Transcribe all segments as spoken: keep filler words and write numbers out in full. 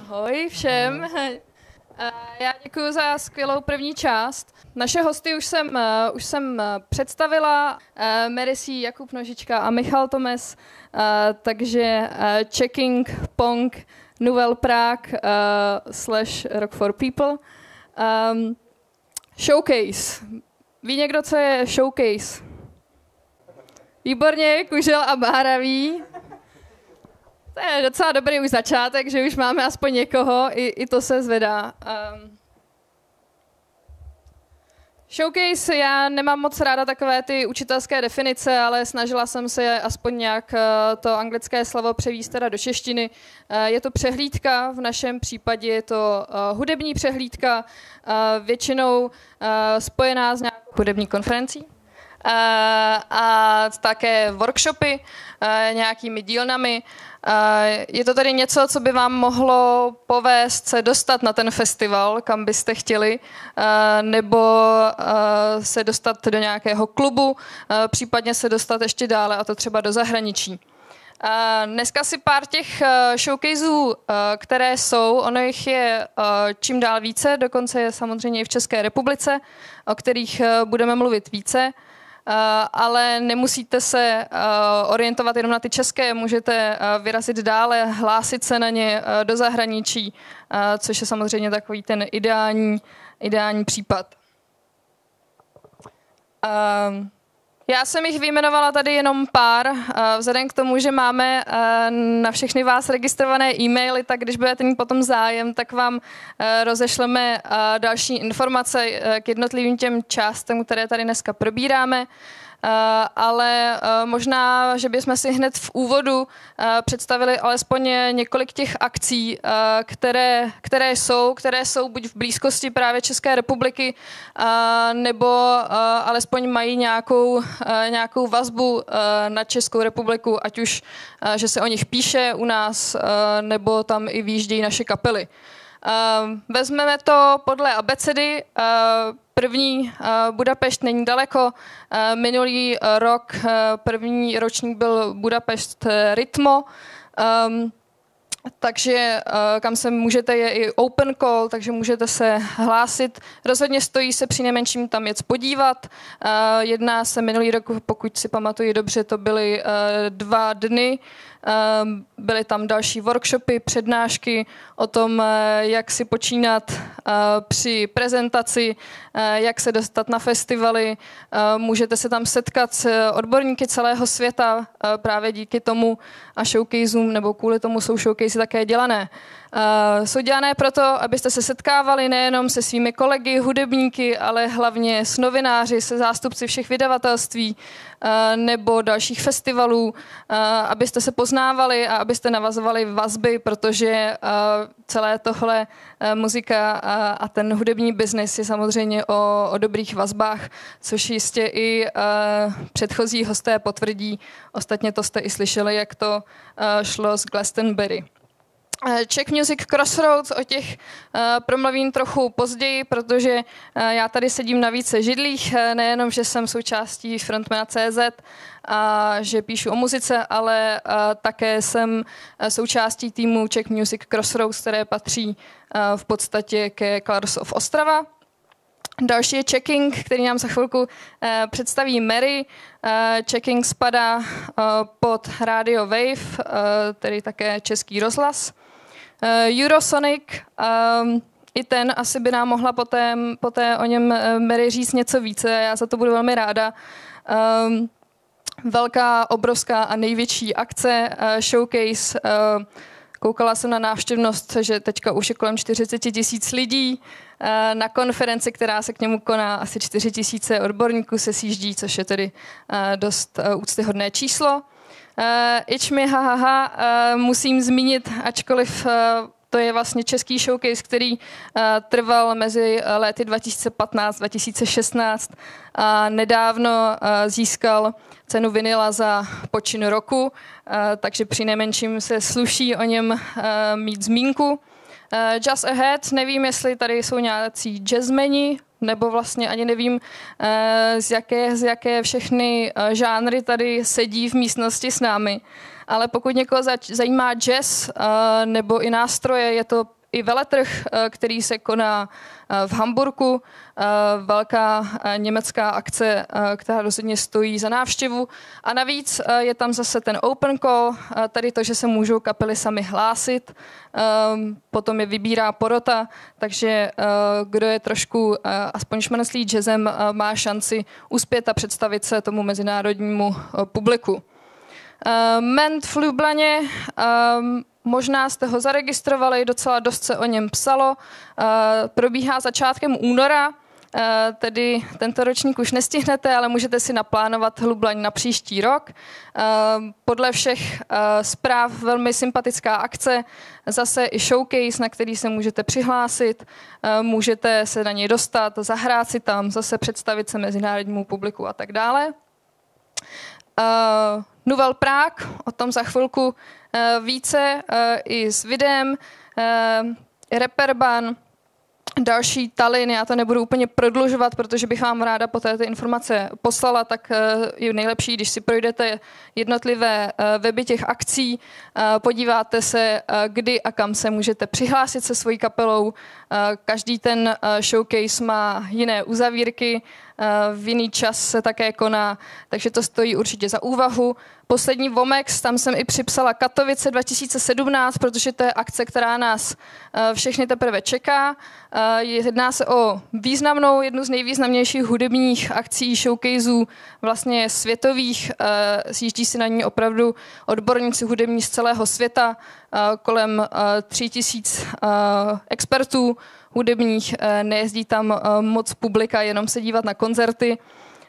Ahoj všem. Já děkuji za skvělou první část. Naše hosty už jsem, už jsem představila, Merisí, Jakub Nožička a Michal Tomes, takže Checking, Pong, Nouvelle Prague slash Rock for People. Um, showcase. Ví někdo, co je showcase? Výborně, Kužel a Bára ví. To je docela dobrý už začátek, že už máme aspoň někoho, i, i to se zvedá. Um, showcase, já nemám moc ráda takové ty učitelské definice, ale snažila jsem se aspoň nějak to anglické slovo převést teda do češtiny. Je to přehlídka, v našem případě je to hudební přehlídka, většinou spojená s nějakou hudební konferencí. Uh, a také workshopy, uh, nějakými dílnami. Uh, je to tady něco, co by vám mohlo povést se dostat na ten festival, kam byste chtěli, uh, nebo uh, se dostat do nějakého klubu, uh, případně se dostat ještě dále, a to třeba do zahraničí. Uh, dneska si pár těch uh, showcaseů, uh, které jsou, ono jich je uh, čím dál více, dokonce je samozřejmě i v České republice, o kterých uh, budeme mluvit více. Uh, ale nemusíte se uh, orientovat jenom na ty české, můžete uh, vyrazit dále, hlásit se na ně uh, do zahraničí, uh, což je samozřejmě takový ten ideální, ideální případ. Uh, já jsem jich vyjmenovala tady jenom pár, uh, vzhledem k tomu, že máme uh, na všechny vás registrované e-maily, tak když budete mít potom zájem, tak vám uh, rozešleme uh, další informace uh, k jednotlivým těm částem, které tady dneska probíráme. Uh, ale uh, možná, že bychom si hned v úvodu uh, představili alespoň několik těch akcí, uh, které, které jsou, které jsou buď v blízkosti právě České republiky, uh, nebo uh, alespoň mají nějakou, uh, nějakou vazbu uh, na Českou republiku, ať už, uh, že se o nich píše u nás, uh, nebo tam i výjíždějí naše kapely. Uh, vezmeme to podle abecedy. Uh, První uh, Budapešť není daleko. Uh, minulý uh, rok uh, první ročník byl Budapešť uh, Rytmo. Um, takže uh, kam se můžete, je i open call, takže můžete se hlásit. Rozhodně stojí se přinejmenším tam jet podívat. Uh, jedná se minulý rok, pokud si pamatuju dobře, to byly uh, dva dny. Uh, byly tam další workshopy, přednášky o tom, uh, jak si počínat uh, při prezentaci, uh, jak se dostat na festivaly. Uh, můžete se tam setkat s odborníky celého světa uh, právě díky tomu a showcaseům, nebo kvůli tomu jsou showcasey také dělané. Uh, jsou dělané proto, abyste se setkávali nejenom se svými kolegy, hudebníky, ale hlavně s novináři, se zástupci všech vydavatelství uh, nebo dalších festivalů, uh, abyste se poznávali a abyste navazovali vazby, protože uh, celé tohle uh, muzika a, a ten hudební biznis je samozřejmě o, o dobrých vazbách, což jistě i uh, předchozí hosté potvrdí. Ostatně to jste i slyšeli, jak to uh, šlo z Glastonbury. Czech Music Crossroads, o těch uh, promluvím trochu později, protože uh, já tady sedím na více židlích, uh, nejenom, že jsem součástí Frontmana tečka cé zet a že píšu o muzice, ale uh, také jsem uh, součástí týmu Czech Music Crossroads, které patří uh, v podstatě ke Colors of Ostrava. Další je Checking, který nám za chvilku uh, představí Mary. Uh, Checking spadá uh, pod Radio Wave, uh, tedy také Český rozhlas. Uh, Eurosonic, um, i ten asi by nám mohla poté, poté o něm uh, Mary říct něco více, já za to budu velmi ráda. Um, velká, obrovská a největší akce, uh, showcase. Uh, koukala jsem na návštěvnost, že teďka už je kolem čtyřicet tisíc lidí. Uh, na konferenci, která se k němu koná, asi čtyři tisíce odborníků se sjíždí, což je tedy uh, dost uh, úctyhodné číslo. Uh, Ič mi ha, ha, ha, uh, musím zmínit, ačkoliv uh, to je vlastně český showcase, který uh, trval mezi léty dva tisíce patnáct dva tisíce šestnáct a nedávno uh, získal cenu Vinyla za počin roku, uh, takže přinejmenším se sluší o něm uh, mít zmínku. Uh, Jazz Ahead, nevím, jestli tady jsou nějací jazzmeni, nebo vlastně ani nevím, uh, z, jaké, z jaké všechny uh, žánry tady sedí v místnosti s námi. Ale pokud někoho zajímá jazz uh, nebo i nástroje, je to i veletrh, který se koná v Hamburku. Velká německá akce, která rozhodně stojí za návštěvu. A navíc je tam zase ten open call, tady to, že se můžou kapely sami hlásit. Potom je vybírá porota, takže kdo je trošku aspoň šmanslý jazzem, má šanci uspět a představit se tomu mezinárodnímu publiku. Ment v Lublaně, možná jste ho zaregistrovali, docela dost se o něm psalo. Probíhá začátkem února, tedy tento ročník už nestihnete, ale můžete si naplánovat Lublaň na příští rok. Podle všech zpráv velmi sympatická akce, zase i showcase, na který se můžete přihlásit, můžete se na něj dostat, zahrát si tam, zase představit se mezinárodnímu publiku a tak dále. Uh, Nouvelle Prague, o tom za chvilku uh, více, uh, i s videem, uh, Reeperbahn, další Tallinn, já to nebudu úplně prodlužovat, protože bych vám ráda poté ty informace poslala, tak uh, je nejlepší, když si projdete jednotlivé uh, weby těch akcí, uh, podíváte se, uh, kdy a kam se můžete přihlásit se svojí kapelou. Uh, každý ten uh, showcase má jiné uzavírky, v jiný čas se také koná, takže to stojí určitě za úvahu. Poslední Vomex, tam jsem i připsala Katovice dva tisíce sedmnáct, protože to je akce, která nás všechny teprve čeká. Jedná se o významnou, jednu z nejvýznamnějších hudebních akcí, showcaseů vlastně světových. Sjíždí si na ní opravdu odborníci hudební z celého světa, kolem tři tisíc expertů hudebních, nejezdí tam moc publika, jenom se dívat na koncerty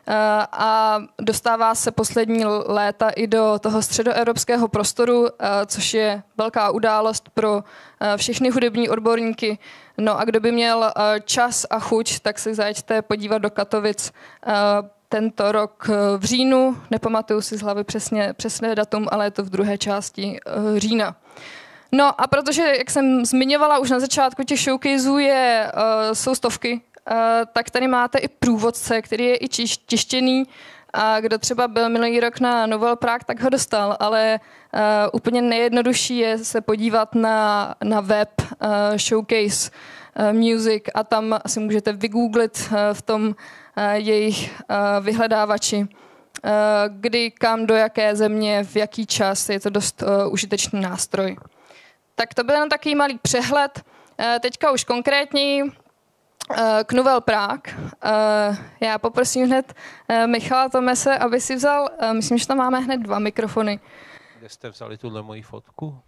a dostává se poslední léta i do toho středoevropského prostoru, což je velká událost pro všechny hudební odborníky. No a kdo by měl čas a chuť, tak se zajeďte podívat do Katovic tento rok v říjnu, nepamatuju si z hlavy přesně, přesné datum, ale je to v druhé části října. No a protože, jak jsem zmiňovala už na začátku, těch showcaseů je, uh, jsou stovky, uh, tak tady máte i průvodce, který je i čiš, tištěný. A kdo třeba byl minulý rok na Nouvelle Prague, tak ho dostal, ale uh, úplně nejjednodušší je se podívat na, na web uh, Showcase uh, Music a tam si můžete vygooglit uh, v tom uh, jejich uh, vyhledávači, uh, kdy, kam, do jaké země, v jaký čas. Je to dost uh, užitečný nástroj. Tak to byl jen takový malý přehled. Teďka už konkrétně k Nouvelle Prague. Já poprosím hned Michala Tomese, aby si vzal, myslím, že tam máme hned dva mikrofony. Kde jste vzali tuhle moji fotku?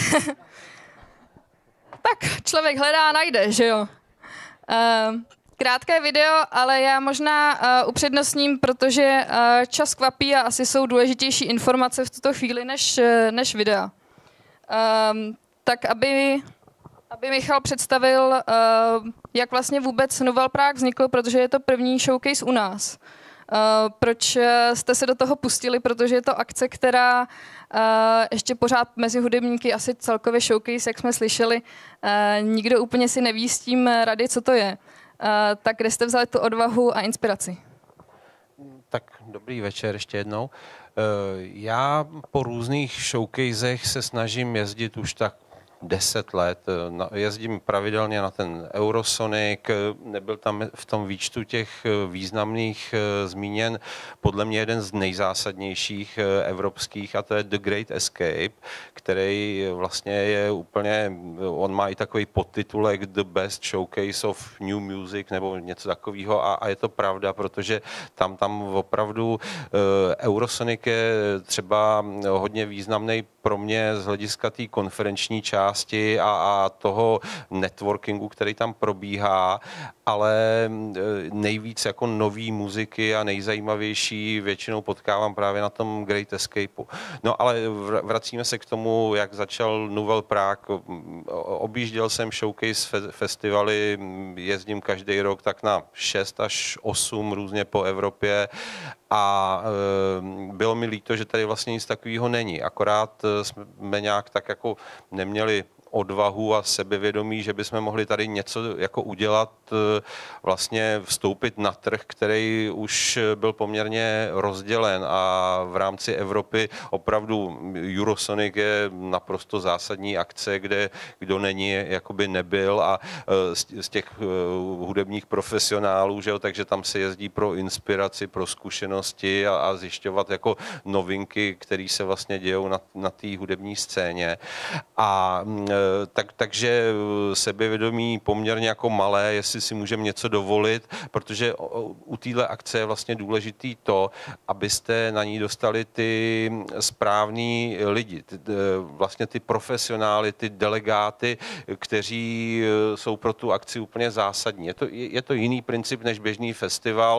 Tak člověk hledá a najde, že jo. Krátké video, ale já možná upřednostním, protože čas kvapí a asi jsou důležitější informace v tuto chvíli než, než videa. Tak aby, aby Michal představil, uh, jak vlastně vůbec Nouvelle Prague vznikl, protože je to první showcase u nás. Uh, proč jste se do toho pustili, protože je to akce, která uh, ještě pořád mezi hudebníky, asi celkově showcase, jak jsme slyšeli, uh, nikdo úplně si neví s tím rady, co to je. Uh, tak kde jste vzali tu odvahu a inspiraci? Tak dobrý večer ještě jednou. Uh, já po různých showcasech se snažím jezdit už tak deset let. Jezdím pravidelně na ten Eurosonic, nebyl tam v tom výčtu těch významných zmíněn podle mě jeden z nejzásadnějších evropských, a to je The Great Escape, který vlastně je úplně, on má i takový podtitulek The Best Showcase of New Music nebo něco takového, a, a je to pravda, protože tam, tam opravdu Eurosonic je třeba hodně významný pro mě z hlediska té konferenční části a, a toho networkingu, který tam probíhá, ale nejvíc jako nový muziky a nejzajímavější většinou potkávám právě na tom Great Escapeu. No ale vracíme se k tomu, jak začal Nouvelle Prague. Objížděl jsem showcase festivaly, jezdím každý rok tak na šest až osm různě po Evropě a e, bylo mi líto, že tady vlastně nic takového není. Akorát jsme nějak tak jako neměli odvahu a sebevědomí, že bychom mohli tady něco jako udělat, vlastně vstoupit na trh, který už byl poměrně rozdělen a v rámci Evropy opravdu Eurosonic je naprosto zásadní akce, kde kdo není, jakoby nebyl a z těch hudebních profesionálů, že jo, takže tam se jezdí pro inspiraci, pro zkušenosti a, a zjišťovat jako novinky, které se vlastně dějou na, na té hudební scéně. A tak, takže sebevědomí poměrně jako malé, jestli si můžeme něco dovolit, protože u téhle akce je vlastně důležitý to, abyste na ní dostali ty správný lidi, ty, vlastně ty profesionály, ty delegáty, kteří jsou pro tu akci úplně zásadní. Je to, je to jiný princip než běžný festival.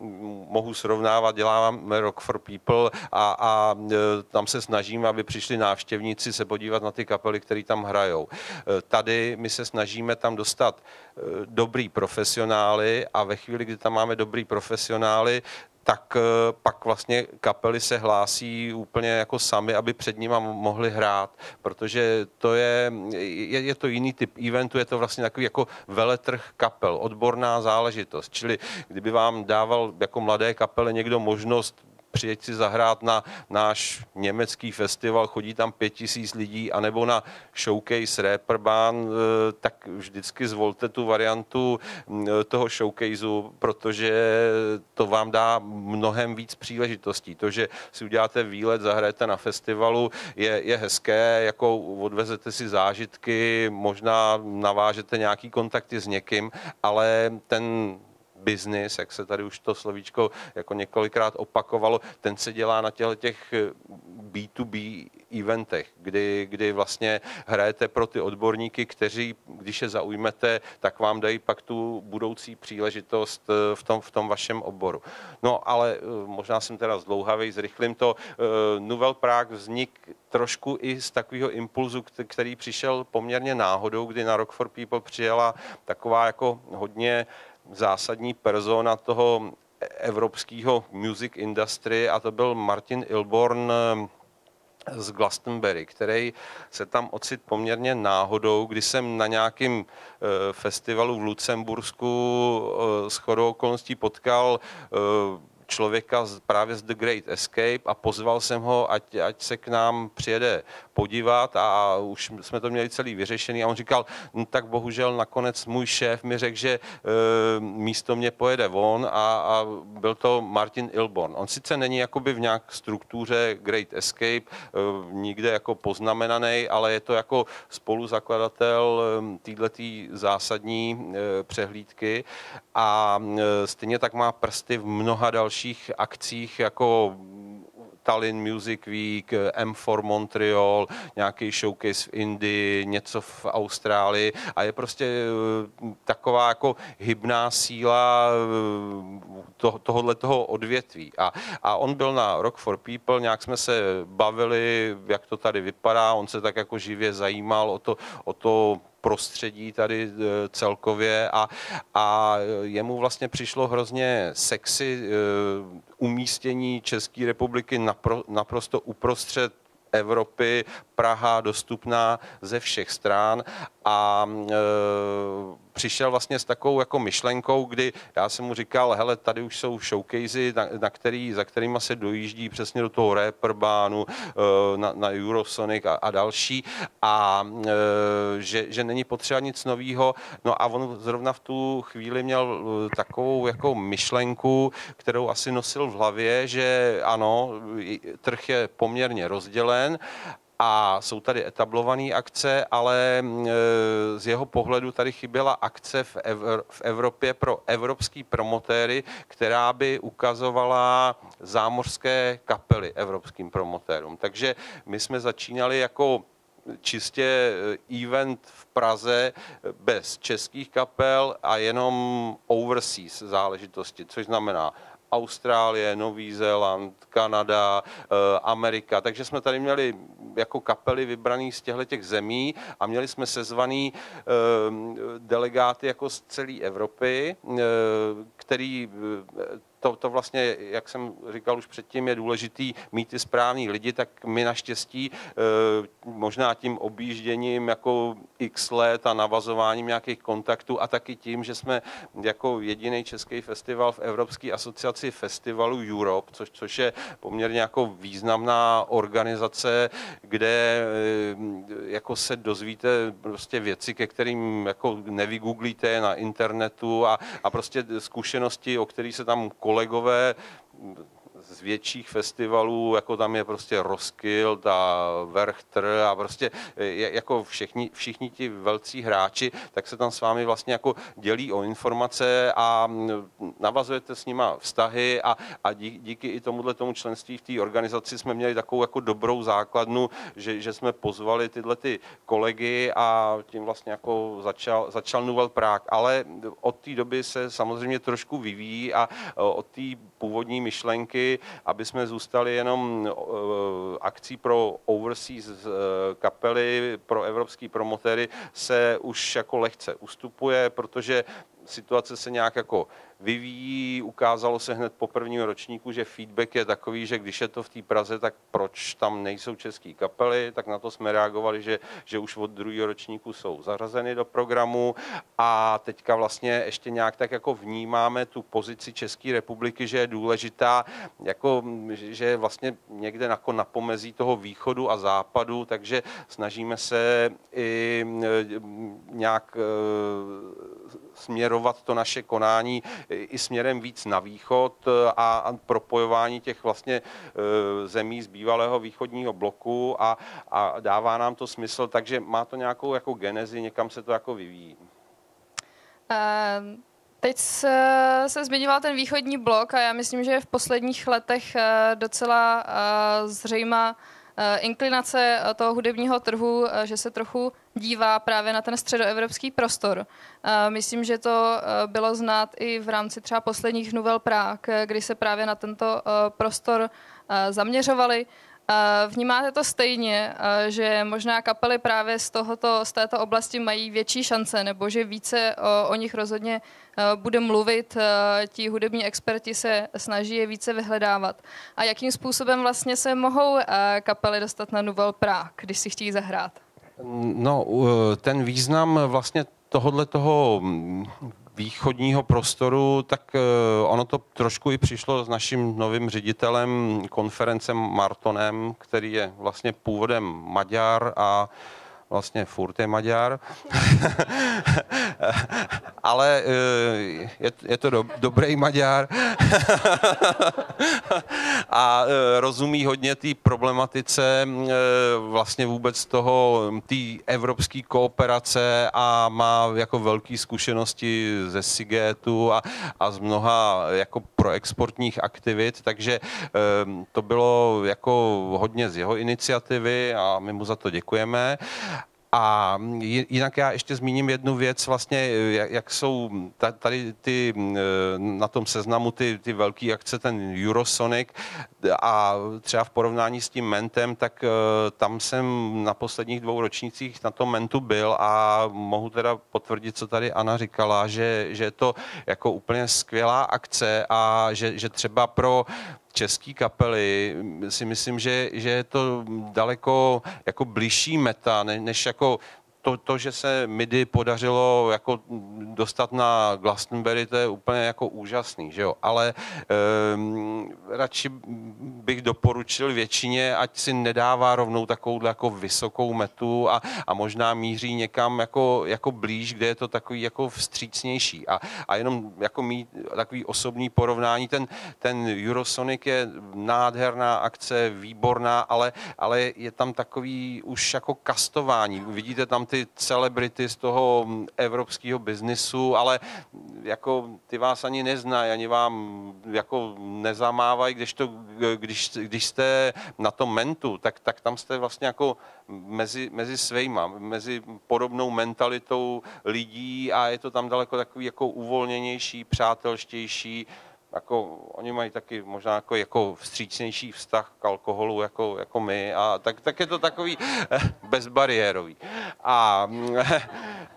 Mohu srovnávat, děláme Rock for People a, a tam se snažíme, aby přišli návštěvníci se podívat na ty kapely, které tam hrajou. Tady my se snažíme tam dostat dobrý profesionály a ve chvíli, kdy tam máme dobrý profesionály, tak pak vlastně kapely se hlásí úplně jako sami, aby před nima mohli hrát, protože to je, je, je to jiný typ eventu, je to vlastně takový jako veletrh kapel, odborná záležitost, čili kdyby vám dával jako mladé kapele někdo možnost přijeď si zahrát na náš německý festival, chodí tam pět tisíc lidí, anebo na showcase Reeperbahn, tak vždycky zvolte tu variantu toho showcaseu, protože to vám dá mnohem víc příležitostí. To, že si uděláte výlet, zahrajete na festivalu, je, je hezké, jako odvezete si zážitky, možná navážete nějaký kontakty s někým, ale ten business, jak se tady už to slovíčko jako několikrát opakovalo, ten se dělá na těchto těch bé dvě bé eventech, kdy, kdy vlastně hrajete pro ty odborníky, kteří, když je zaujmete, tak vám dají pak tu budoucí příležitost v tom, v tom vašem oboru. No ale možná jsem teda zdlouhavej, zrychlím to. Nouvelle Prague vznik trošku i z takového impulzu, který přišel poměrně náhodou, kdy na Rock for People přijela taková jako hodně zásadní persona toho evropského music industry a to byl Martin Ilborn z Glastonbury, který se tam ocit poměrně náhodou, kdy jsem na nějakém festivalu v Lucembursku shodou okolností potkal člověka právě z The Great Escape a pozval jsem ho, ať, ať se k nám přijede podívat a už jsme to měli celý vyřešený a on říkal, no tak bohužel nakonec můj šéf mi řekl, že e, místo mě pojede on a, a byl to Martin Ilborn. On sice není jakoby v nějak struktuře Great Escape, e, nikde jako poznamenaný, ale je to jako spoluzakladatel této zásadní e, přehlídky a e, stejně tak má prsty v mnoha dalších akcích jako Tallinn Music Week, M čtyři Montreal, nějaký showcase v Indii, něco v Austrálii a je prostě taková jako hybná síla to, tohoto odvětví. A, a on byl na Rock for People, nějak jsme se bavili, jak to tady vypadá, on se tak jako živě zajímal o to, o to prostředí tady celkově a, a jemu vlastně přišlo hrozně sexy umístění České republiky napro, naprosto uprostřed Evropy, Praha dostupná ze všech stran a e, přišel vlastně s takovou jako myšlenkou, kdy já jsem mu říkal, hele, tady už jsou showcasey, na, na který, za kterýma se dojíždí přesně do toho Reeperbahnu, e, na, na Eurosonic a, a další a e, že, že není potřeba nic nového. No a on zrovna v tu chvíli měl takovou jako myšlenku, kterou asi nosil v hlavě, že ano, trh je poměrně rozdělen, a jsou tady etablované akce, ale z jeho pohledu tady chyběla akce v, Ev- v Evropě pro evropský promotéry, která by ukazovala zámořské kapely evropským promotérům. Takže my jsme začínali jako čistě event v Praze bez českých kapel a jenom overseas záležitosti, což znamená Austrálie, Nový Zéland, Kanada, Amerika. Takže jsme tady měli jako kapely vybraný z těchto zemí a měli jsme sezvaný delegáty jako z celé Evropy, který to, to vlastně, jak jsem říkal už předtím, je důležitý mít ty správný lidi, tak my naštěstí možná tím objížděním jako x let a navazováním nějakých kontaktů a taky tím, že jsme jako jediný český festival v Evropské asociaci festivalů Europe, což, což je poměrně jako významná organizace, kde jako se dozvíte prostě věci, ke kterým jako nevygooglíte na internetu a, a prostě zkušenosti, o kterých se tam kolegové z větších festivalů, jako tam je prostě Roskilde a Werchter a prostě jako všichni, všichni ti velcí hráči, tak se tam s vámi vlastně jako dělí o informace a navazujete s nima vztahy a, a díky, díky i tomuhle tomu členství v té organizaci jsme měli takovou jako dobrou základnu, že, že jsme pozvali tyhle ty kolegy a tím vlastně jako začal, začal Nouvelle Prague. Ale od té doby se samozřejmě trošku vyvíjí a od té původní myšlenky, aby jsme zůstali jenom akcí pro overseas kapely, pro evropský promotéry, se už jako lehce ustupuje, protože situace se nějak jako vyvíjí, ukázalo se hned po prvním ročníku, že feedback je takový, že když je to v té Praze, tak proč tam nejsou české kapely, tak na to jsme reagovali, že, že už od druhého ročníku jsou zařazeny do programu a teďka vlastně ještě nějak tak jako vnímáme tu pozici České republiky, že je důležitá, jako, že je vlastně někde jako na pomezí toho východu a západu, takže snažíme se i nějak směrovat to naše konání i směrem víc na východ a propojování těch vlastně zemí z bývalého východního bloku a, a dává nám to smysl, takže má to nějakou jako genezi, někam se to jako vyvíjí. Uh... Teď se, se zmiňoval ten východní blok a já myslím, že je v posledních letech docela zřejmá inklinace toho hudebního trhu, že se trochu dívá právě na ten středoevropský prostor. Myslím, že to bylo znát i v rámci třeba posledních Nouvelle Prague, kdy se právě na tento prostor zaměřovali. Vnímáte to stejně, že možná kapely právě z, tohoto, z této oblasti mají větší šance, nebo že více o, o nich rozhodně bude mluvit, ti hudební experti se snaží je více vyhledávat. A jakým způsobem vlastně se mohou kapely dostat na Nouvelle Prague, když si chtějí zahrát? No, ten význam vlastně tohodle toho východního prostoru, tak ono to trošku i přišlo s naším novým ředitelem konference Martonem, který je vlastně původem Maďar a vlastně furt je Maďar. Ale je, je to do, dobrý Maďar a rozumí hodně té problematice vlastně vůbec toho, té evropské kooperace a má jako velké zkušenosti ze Sigetu a, a z mnoha jako proexportních aktivit, takže to bylo jako hodně z jeho iniciativy a my mu za to děkujeme. A jinak já ještě zmíním jednu věc, vlastně, jak jsou tady ty, na tom seznamu ty, ty velké akce, ten Eurosonic a třeba v porovnání s tím Mentem, tak tam jsem na posledních dvou ročnících na tom Mentu byl a mohu teda potvrdit, co tady Anna říkala, že, že je to jako úplně skvělá akce a že, že třeba pro české kapely si myslím, že, že je to daleko jako bližší meta, ne, než jako to, to, že se midi podařilo jako dostat na Glastonbury, to je úplně jako úžasný, že jo? Ale um, radši bych doporučil většině, ať si nedává rovnou takovou jako vysokou metu a, a možná míří někam jako, jako blíž, kde je to takový jako vstřícnější. A, a jenom jako mít takový osobní porovnání, ten, ten Eurosonic je nádherná akce, výborná, ale, ale je tam takový už jako kastování. Vidíte tam ty celebrity z toho evropského biznisu, ale jako ty vás ani neznají, ani vám jako nezamávají, když, to, když, když jste na tom Mentu, tak, tak tam jste vlastně jako mezi, mezi svejma, mezi podobnou mentalitou lidí a je to tam daleko takový jako uvolněnější, přátelštější. Jako, oni mají taky možná jako, jako vstřícnější vztah k alkoholu jako, jako my a tak, tak je to takový bezbariérový. A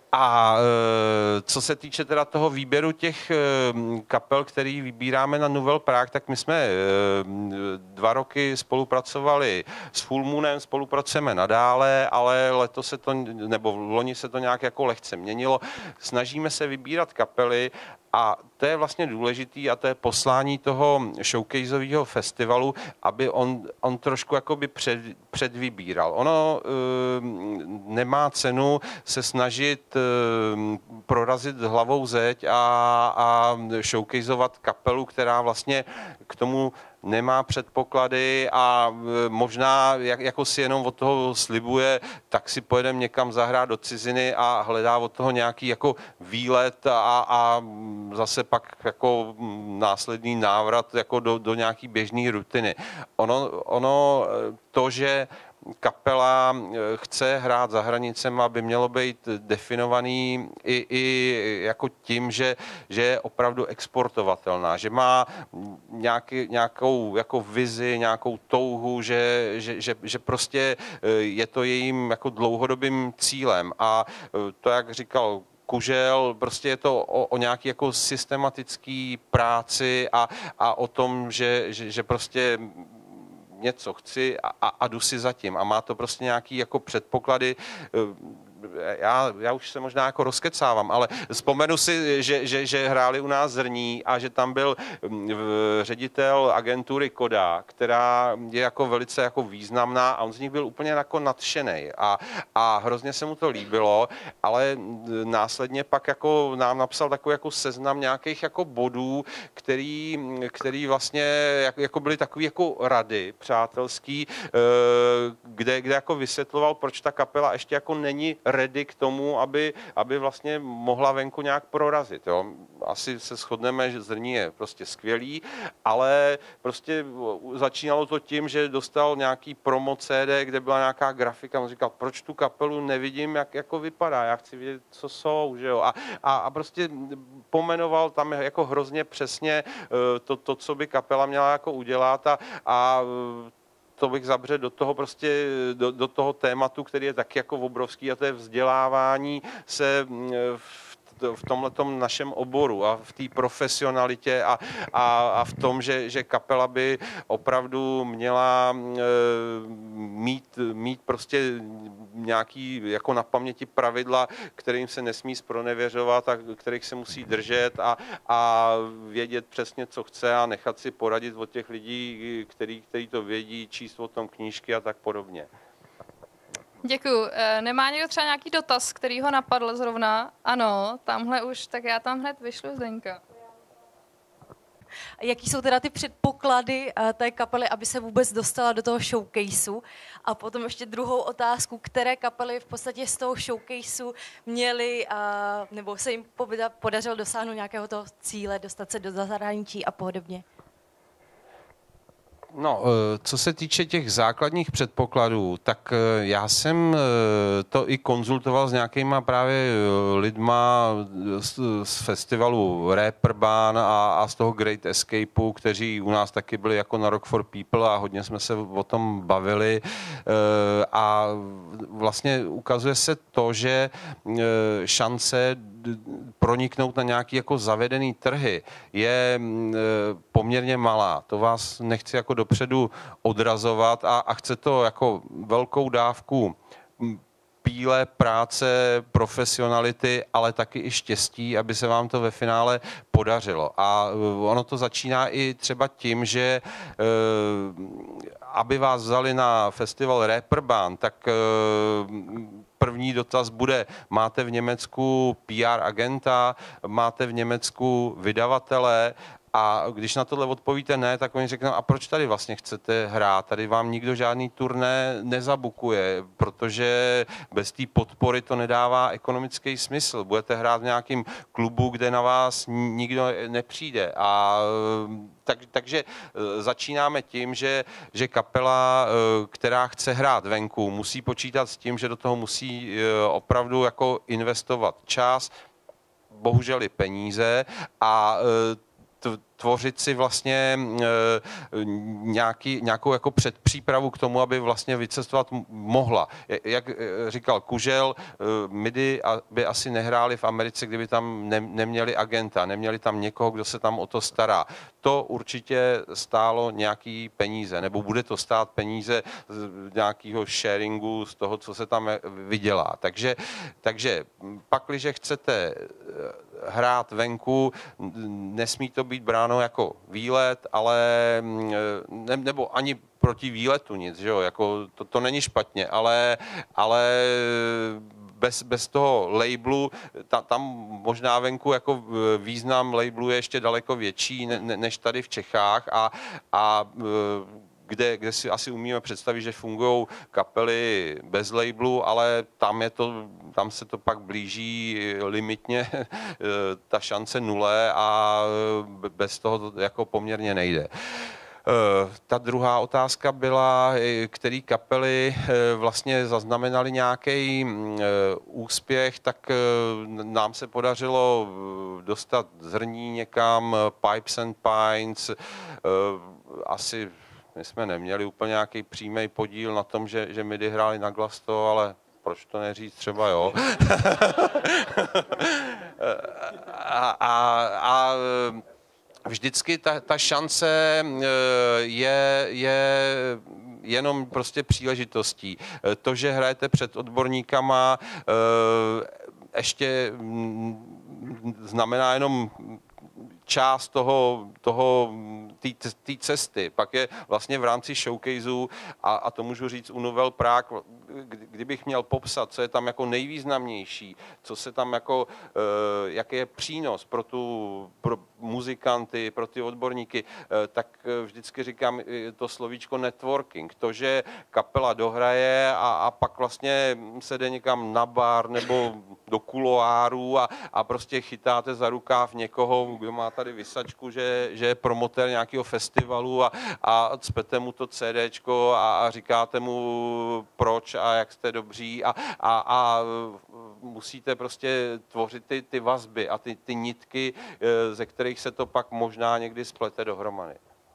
A co se týče teda toho výběru těch kapel, který vybíráme na Nouvelle Prague, tak my jsme dva roky spolupracovali s Full Moonem, spolupracujeme nadále, ale letos se to, nebo v loni se to nějak jako lehce měnilo. Snažíme se vybírat kapely a to je vlastně důležitý a to je poslání toho showcaseového festivalu, aby on, on trošku jakoby před, předvybíral. Ono e, nemá cenu se snažit e, prorazit hlavou zeď a, a showcaseovat kapelu, která vlastně k tomu nemá předpoklady a možná jak, jako si jenom od toho slibuje, tak si pojedeme někam zahrát do ciziny a hledá od toho nějaký jako výlet a, a zase pak jako následný návrat jako do, do nějaký běžné rutiny. Ono, ono to, že kapela chce hrát za hranicemi, aby mělo být definovaný i, i jako tím, že, že je opravdu exportovatelná, že má nějaký, nějakou jako vizi, nějakou touhu, že, že, že, že prostě je to jejím jako dlouhodobým cílem. A to, jak říkal Kužel, prostě je to o, o nějaký jako systematický práci a, a o tom, že, že, že prostě něco chci a, a, a jdu si zatím. A má to prostě nějaký jako předpoklady. Já, já už se možná jako rozkecávám, ale vzpomenu si, že, že, že hráli u nás Zrní a že tam byl ředitel agentury Koda, která je jako velice jako významná a on z nich byl úplně jako nadšenej a, a hrozně se mu to líbilo, ale následně pak jako nám napsal takový jako seznam nějakých jako bodů, který, který vlastně jako byly takový jako rady přátelský, kde, kde jako vysvětloval, proč ta kapela ještě jako není ready k tomu, aby, aby vlastně mohla venku nějak prorazit. Jo. Asi se shodneme, že Zrní je prostě skvělý, ale prostě začínalo to tím, že dostal nějaký promo C D, kde byla nějaká grafika. On říkal, proč tu kapelu nevidím, jak jako vypadá, já chci vidět, co jsou. Že jo. A, a, a prostě pomenoval tam jako hrozně přesně to, to, co by kapela měla jako udělat a, a to bych zabředl do toho prostě, do, do toho tématu, který je taky jako obrovský a to je vzdělávání se v v tomhletom našem oboru a v té profesionalitě a, a, a v tom, že, že kapela by opravdu měla e, mít, mít prostě nějaký jako na paměti pravidla, kterým se nesmí zpronevěřovat a kterých se musí držet a, a vědět přesně, co chce a nechat si poradit od těch lidí, který, který to vědí, číst o tom knížky a tak podobně. Děkuju. Nemá někdo třeba nějaký dotaz, který ho napadl zrovna? Ano, tamhle už, tak já tam hned vyšlu Zdeňka. Jaký jsou teda ty předpoklady té kapely, aby se vůbec dostala do toho showcaseu? A potom ještě druhou otázku, které kapely v podstatě z toho showcaseu měly, nebo se jim podařilo dosáhnout nějakého toho cíle, dostat se do zahraničí a podobně? No, co se týče těch základních předpokladů, tak já jsem to i konzultoval s nějakýma právě lidma z, z festivalu Reeperbahn a, a z toho Great Escapeu, kteří u nás taky byli jako na Rock for People a hodně jsme se o tom bavili a vlastně ukazuje se to, že šance proniknout na nějaký jako zavedený trhy je poměrně malá. To vás nechci jako dopředu odrazovat a, a chce to jako velkou dávku píle, práce, profesionality, ale taky i štěstí, aby se vám to ve finále podařilo. A ono to začíná i třeba tím, že aby vás vzali na festival Reeperbahn, tak první dotaz bude, máte v Německu P R agenta, máte v Německu vydavatele a když na tohle odpovíte ne, tak oni řeknou, a proč tady vlastně chcete hrát? Tady vám nikdo žádný turné nezabukuje, protože bez té podpory to nedává ekonomický smysl. Budete hrát v nějakém klubu, kde na vás nikdo nepřijde. A tak, takže začínáme tím, že, že kapela, která chce hrát venku, musí počítat s tím, že do toho musí opravdu jako investovat čas, bohužel i peníze a tvořit si vlastně nějaký, nějakou jako předpřípravu k tomu, aby vlastně vycestovat mohla. Jak říkal Kužel, MIDI by asi nehráli v Americe, kdyby tam ne, neměli agenta, neměli tam někoho, kdo se tam o to stará. To určitě stálo nějaký peníze, nebo bude to stát peníze z nějakého sharingu, z toho, co se tam vydělá. Takže, takže pakliže chcete hrát venku, nesmí to být bráno jako výlet, ale ne, nebo ani proti výletu nic, že jo? Jako to, to není špatně, ale, ale bez, bez toho labelu, ta, tam možná venku jako význam labelu je ještě daleko větší ne, ne, než tady v Čechách a, a Kde, kde si asi umíme představit, že fungují kapely bez labelu, ale tam, je to, tam se to pak blíží limitně ta šance nule a bez toho to jako poměrně nejde. Ta druhá otázka byla, který kapely vlastně zaznamenaly nějaký úspěch, tak nám se podařilo dostat Zrní někam, Pipes and Pines, asi my jsme neměli úplně nějaký přímý podíl na tom, že, že MIDI hráli na Glasto, ale proč to neříct třeba, jo? a, a, a vždycky ta, ta šance je, je jenom prostě příležitostí. To, že hrajete před odborníkama, ještě znamená jenom část toho, toho té cesty. Pak je vlastně v rámci showcaseu, a, a to můžu říct u Nouvelle Prague, kdybych měl popsat, co je tam jako nejvýznamnější, co se tam jako, uh, jaký je přínos pro tu, pro muzikanty, pro ty odborníky, uh, tak vždycky říkám to slovíčko networking. To, že kapela dohraje a, a pak vlastně se jde někam na bar nebo do kuloárů a, a prostě chytáte za rukáv někoho, kdo má tady vysačku, že, že je promotér nějakého festivalu a, a cpete mu to CDčko a, a říkáte mu proč a jak jste dobří a, a, a musíte prostě tvořit ty, ty vazby a ty, ty nitky, ze kterých se to pak možná někdy splete dohromady.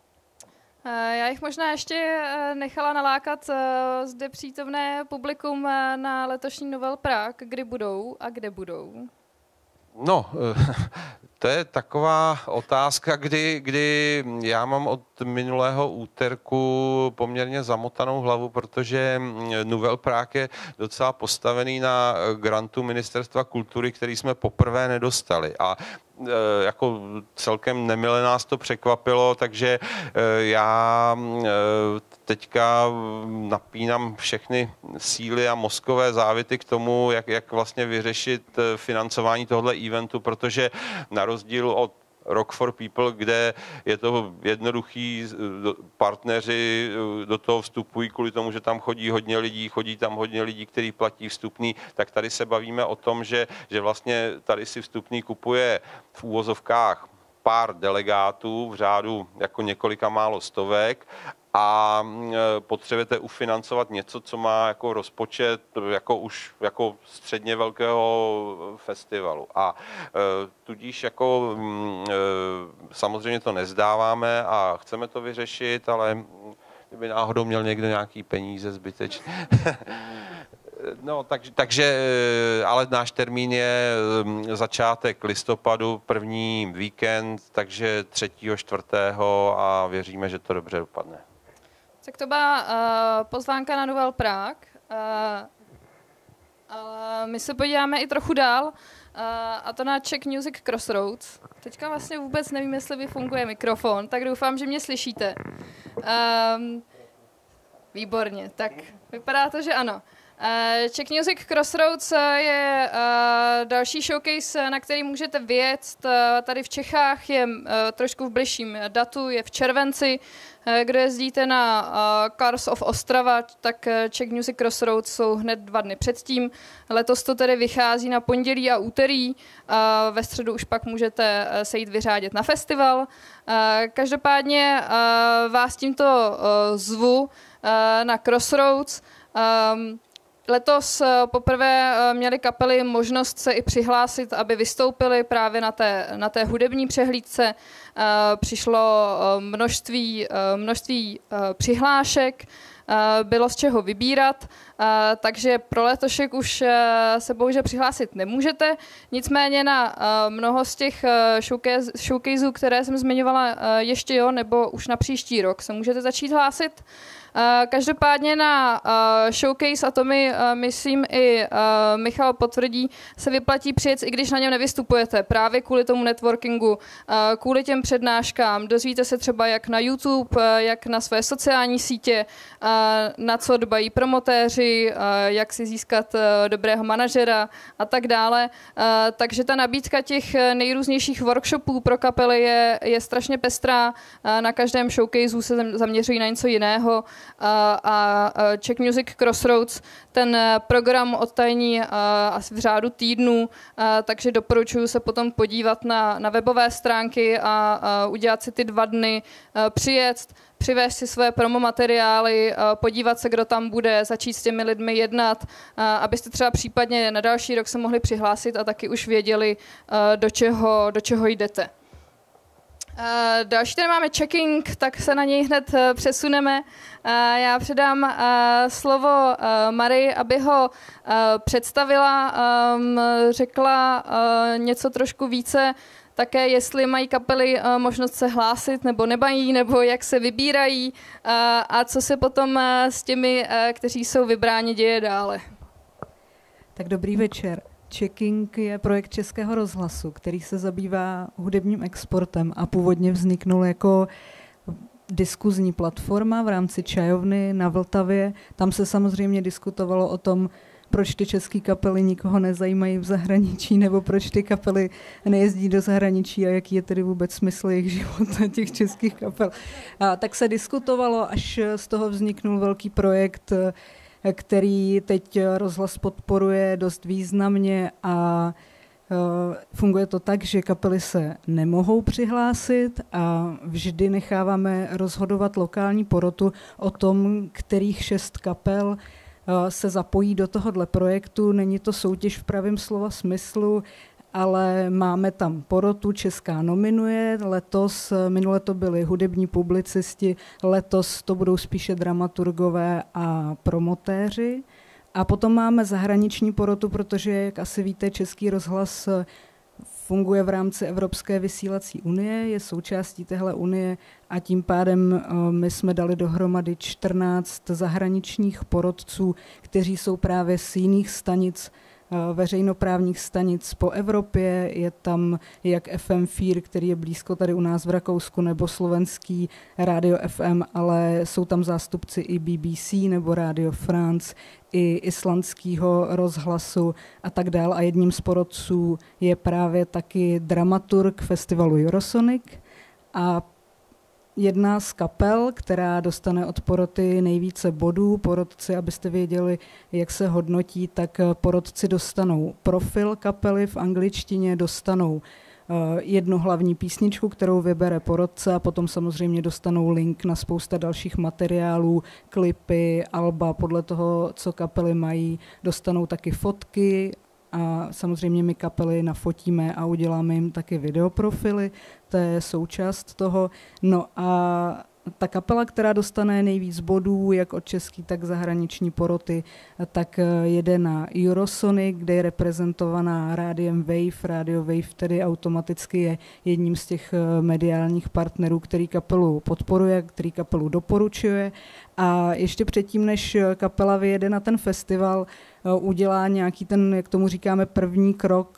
Já jich možná ještě nechala nalákat zde přítomné publikum na letošní Nouvelle Prague. Kdy budou a kde budou? No, to je taková otázka, kdy, kdy já mám od minulého úterku poměrně zamotanou hlavu, protože Nouvelle Prague je docela postavený na grantu Ministerstva kultury, který jsme poprvé nedostali. A jako celkem nemile nás to překvapilo, takže já teďka napínám všechny síly a mozkové závity k tomu, jak, jak vlastně vyřešit financování tohoto eventu, protože na rozdíl od Rock for People, kde je to jednoduchý, partneři do toho vstupují kvůli tomu, že tam chodí hodně lidí, chodí tam hodně lidí, kteří platí vstupný, tak tady se bavíme o tom, že, že vlastně tady si vstupný kupuje v úvozovkách pár delegátů v řádu jako několika málo stovek a potřebujete ufinancovat něco, co má jako rozpočet jako už jako středně velkého festivalu. A tudíž jako samozřejmě to nezdáváme a chceme to vyřešit, ale kdyby náhodou měl někdo nějaký peníze zbytečně. No, takže, takže, ale náš termín je začátek listopadu, první víkend, takže třetího, čtvrtého a věříme, že to dobře dopadne. Tak to byla uh, pozvánka na Nouvelle Prague, uh, ale my se podíváme i trochu dál, uh, a to na Czech Music Crossroads. Teďka vlastně vůbec nevím, jestli vyfunguje mikrofon, tak doufám, že mě slyšíte. Um, výborně, tak vypadá to, že ano. Uh, Czech Music Crossroads je uh, další showcase, na který můžete vyjet. Uh, tady v Čechách je uh, trošku v bližším datu, je v červenci. Uh, kdo jezdíte na uh, Cars of Ostrava, tak uh, Czech Music Crossroads jsou hned dva dny předtím. Letos to tedy vychází na pondělí a úterý. Uh, ve středu už pak můžete uh, se jít vyřádit na festival. Uh, každopádně uh, vás tímto uh, zvu uh, na Crossroads. Um, Letos poprvé měly kapely možnost se i přihlásit, aby vystoupily právě na té, na té hudební přehlídce. Přišlo množství, množství přihlášek, bylo z čeho vybírat, takže pro letošek už se bohužel přihlásit nemůžete. Nicméně na mnoho z těch showcaseů, které jsem zmiňovala, ještě jo, nebo už na příští rok se můžete začít hlásit. Každopádně na showcase, a to mi myslím i Michal potvrdí, se vyplatí přijet, i když na něm nevystupujete, právě kvůli tomu networkingu, kvůli těm přednáškám. Dozvíte se třeba jak na YouTube, jak na své sociální sítě, na co dbají promotéři, jak si získat dobrého manažera a tak dále. Takže ta nabídka těch nejrůznějších workshopů pro kapely je, je strašně pestrá. Na každém showcaseu se zaměřují na něco jiného. A Czech Music Crossroads ten program odtajní asi v řádu týdnů, takže doporučuji se potom podívat na, na webové stránky a, a udělat si ty dva dny, přijet, přivést si své promo materiály, podívat se, kdo tam bude, začít s těmi lidmi jednat, abyste třeba případně na další rok se mohli přihlásit a taky už věděli, do čeho, do čeho jdete. Uh, další tady máme checking, tak se na něj hned uh, přesuneme. Uh, já předám uh, slovo uh, Marii, aby ho uh, představila, um, řekla uh, něco trošku více, také jestli mají kapely uh, možnost se hlásit nebo nemají, nebo jak se vybírají uh, a co se potom uh, s těmi, uh, kteří jsou vybráni, děje dále. Tak dobrý večer. Checking je projekt Českého rozhlasu, který se zabývá hudebním exportem a původně vzniknul jako diskuzní platforma v rámci čajovny na Vltavě. Tam se samozřejmě diskutovalo o tom, proč ty české kapely nikoho nezajímají v zahraničí, nebo proč ty kapely nejezdí do zahraničí a jaký je tedy vůbec smysl jejich života těch českých kapel. A tak se diskutovalo, až z toho vzniknul velký projekt, který teď rozhlas podporuje dost významně a funguje to tak, že kapely se nemohou přihlásit a vždy necháváme rozhodovat lokální porotu o tom, kterých šest kapel se zapojí do tohohle projektu. Není to soutěž v pravém slova smyslu, ale máme tam porotu, Česká nominuje, letos, minule to byli hudební publicisti, letos to budou spíše dramaturgové a promotéři. A potom máme zahraniční porotu, protože, jak asi víte, Český rozhlas funguje v rámci Evropské vysílací unie, je součástí téhle unie a tím pádem my jsme dali dohromady čtrnáct zahraničních porotců, kteří jsou právě z jiných stanic, veřejnoprávních stanic po Evropě. Je tam jak F M Fír, který je blízko tady u nás v Rakousku, nebo slovenský Radio F M, ale jsou tam zástupci i B B C nebo Radio France, i islandského rozhlasu a tak dál. A jedním z porotců je právě taky dramaturg festivalu Eurosonic a jedna z kapel, která dostane od poroty nejvíce bodů. Porotci, abyste věděli, jak se hodnotí, tak porotci dostanou profil kapely v angličtině, dostanou jednu hlavní písničku, kterou vybere porotce a potom samozřejmě dostanou link na spousta dalších materiálů, klipy, alba, podle toho, co kapely mají, dostanou taky fotky a samozřejmě my kapely nafotíme a uděláme jim taky videoprofily, to je součást toho. No a ta kapela, která dostane nejvíc bodů, jak od český, tak zahraniční poroty, tak jede na Eurosonic, kde je reprezentovaná rádiem Wave. Radio Wave tedy automaticky je jedním z těch mediálních partnerů, který kapelu podporuje, který kapelu doporučuje. A ještě předtím, než kapela vyjede na ten festival, udělá nějaký ten, jak tomu říkáme, první krok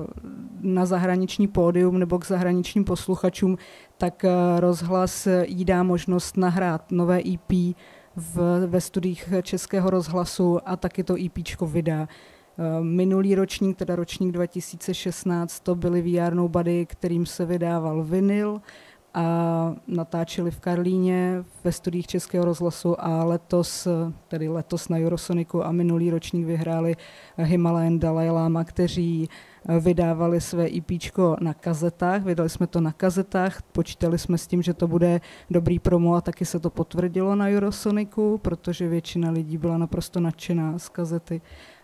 na zahraniční pódium nebo k zahraničním posluchačům, tak rozhlas jí dá možnost nahrát nové E P v, ve studiích Českého rozhlasu a taky to EPčko vydá. Minulý ročník, teda ročník dva tisíce šestnáct, to byly V R Nobody, kterým se vydával vinyl a natáčeli v Karlíně ve studiích Českého rozhlasu a letos, tedy letos na Eurosoniku a minulý ročník vyhráli Himalayan Dalai Lama, kteří vydávali své EPčko na kazetách, vydali jsme to na kazetách, počítali jsme s tím, že to bude dobrý promo a taky se to potvrdilo na Eurosoniku, protože většina lidí byla naprosto nadšená z kazety.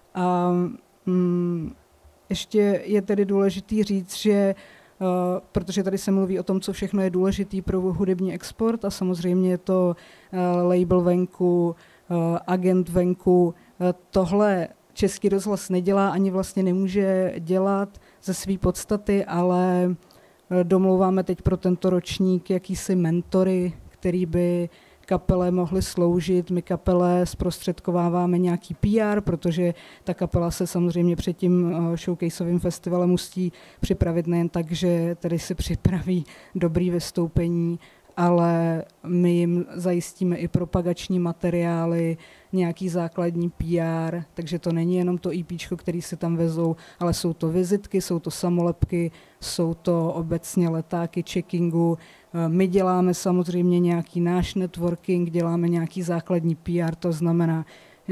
A mm, ještě je tedy důležitý říct, že Uh, protože tady se mluví o tom, co všechno je důležitý pro hudební export a samozřejmě je to uh, label venku, uh, agent venku. Uh, tohle Český rozhlas nedělá, ani vlastně nemůže dělat ze své podstaty, ale uh, domlouváme teď pro tento ročník jakýsi mentory, který by kapele mohly sloužit. My kapele zprostředkováváme nějaký P R, protože ta kapela se samozřejmě před tím showcaseovým festivalem musí připravit nejen tak, že tady si připraví dobrý vystoupení, ale my jim zajistíme i propagační materiály, nějaký základní P R, takže to není jenom to EPčko, který si tam vezou, ale jsou to vizitky, jsou to samolepky, jsou to obecně letáky checkingu. My děláme samozřejmě nějaký náš networking, děláme nějaký základní P R, to znamená,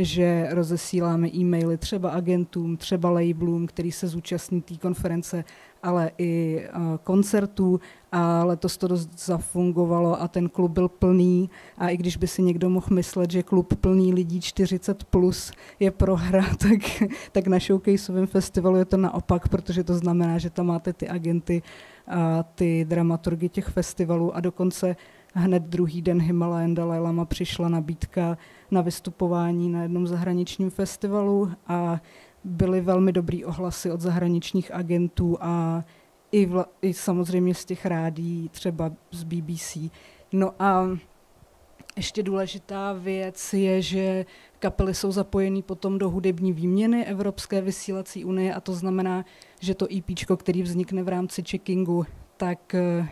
že rozesíláme e-maily třeba agentům, třeba labelům, který se zúčastní té konference, ale i uh, koncertů a letos to dost zafungovalo a ten klub byl plný a i když by si někdo mohl myslet, že klub plný lidí čtyřicet plus je prohra, tak, tak na showcaseovém festivalu je to naopak, protože to znamená, že tam máte ty agenty a ty dramaturgy těch festivalů a dokonce hned druhý den Himalayan Dalai Lama přišla nabídka na vystupování na jednom zahraničním festivalu a byly velmi dobrý ohlasy od zahraničních agentů a i, vla, i samozřejmě z těch rádií, třeba z B B C. No a ještě důležitá věc je, že kapely jsou zapojený potom do hudební výměny Evropské vysílací unie a to znamená, že to EPčko, který vznikne v rámci checkingu, tak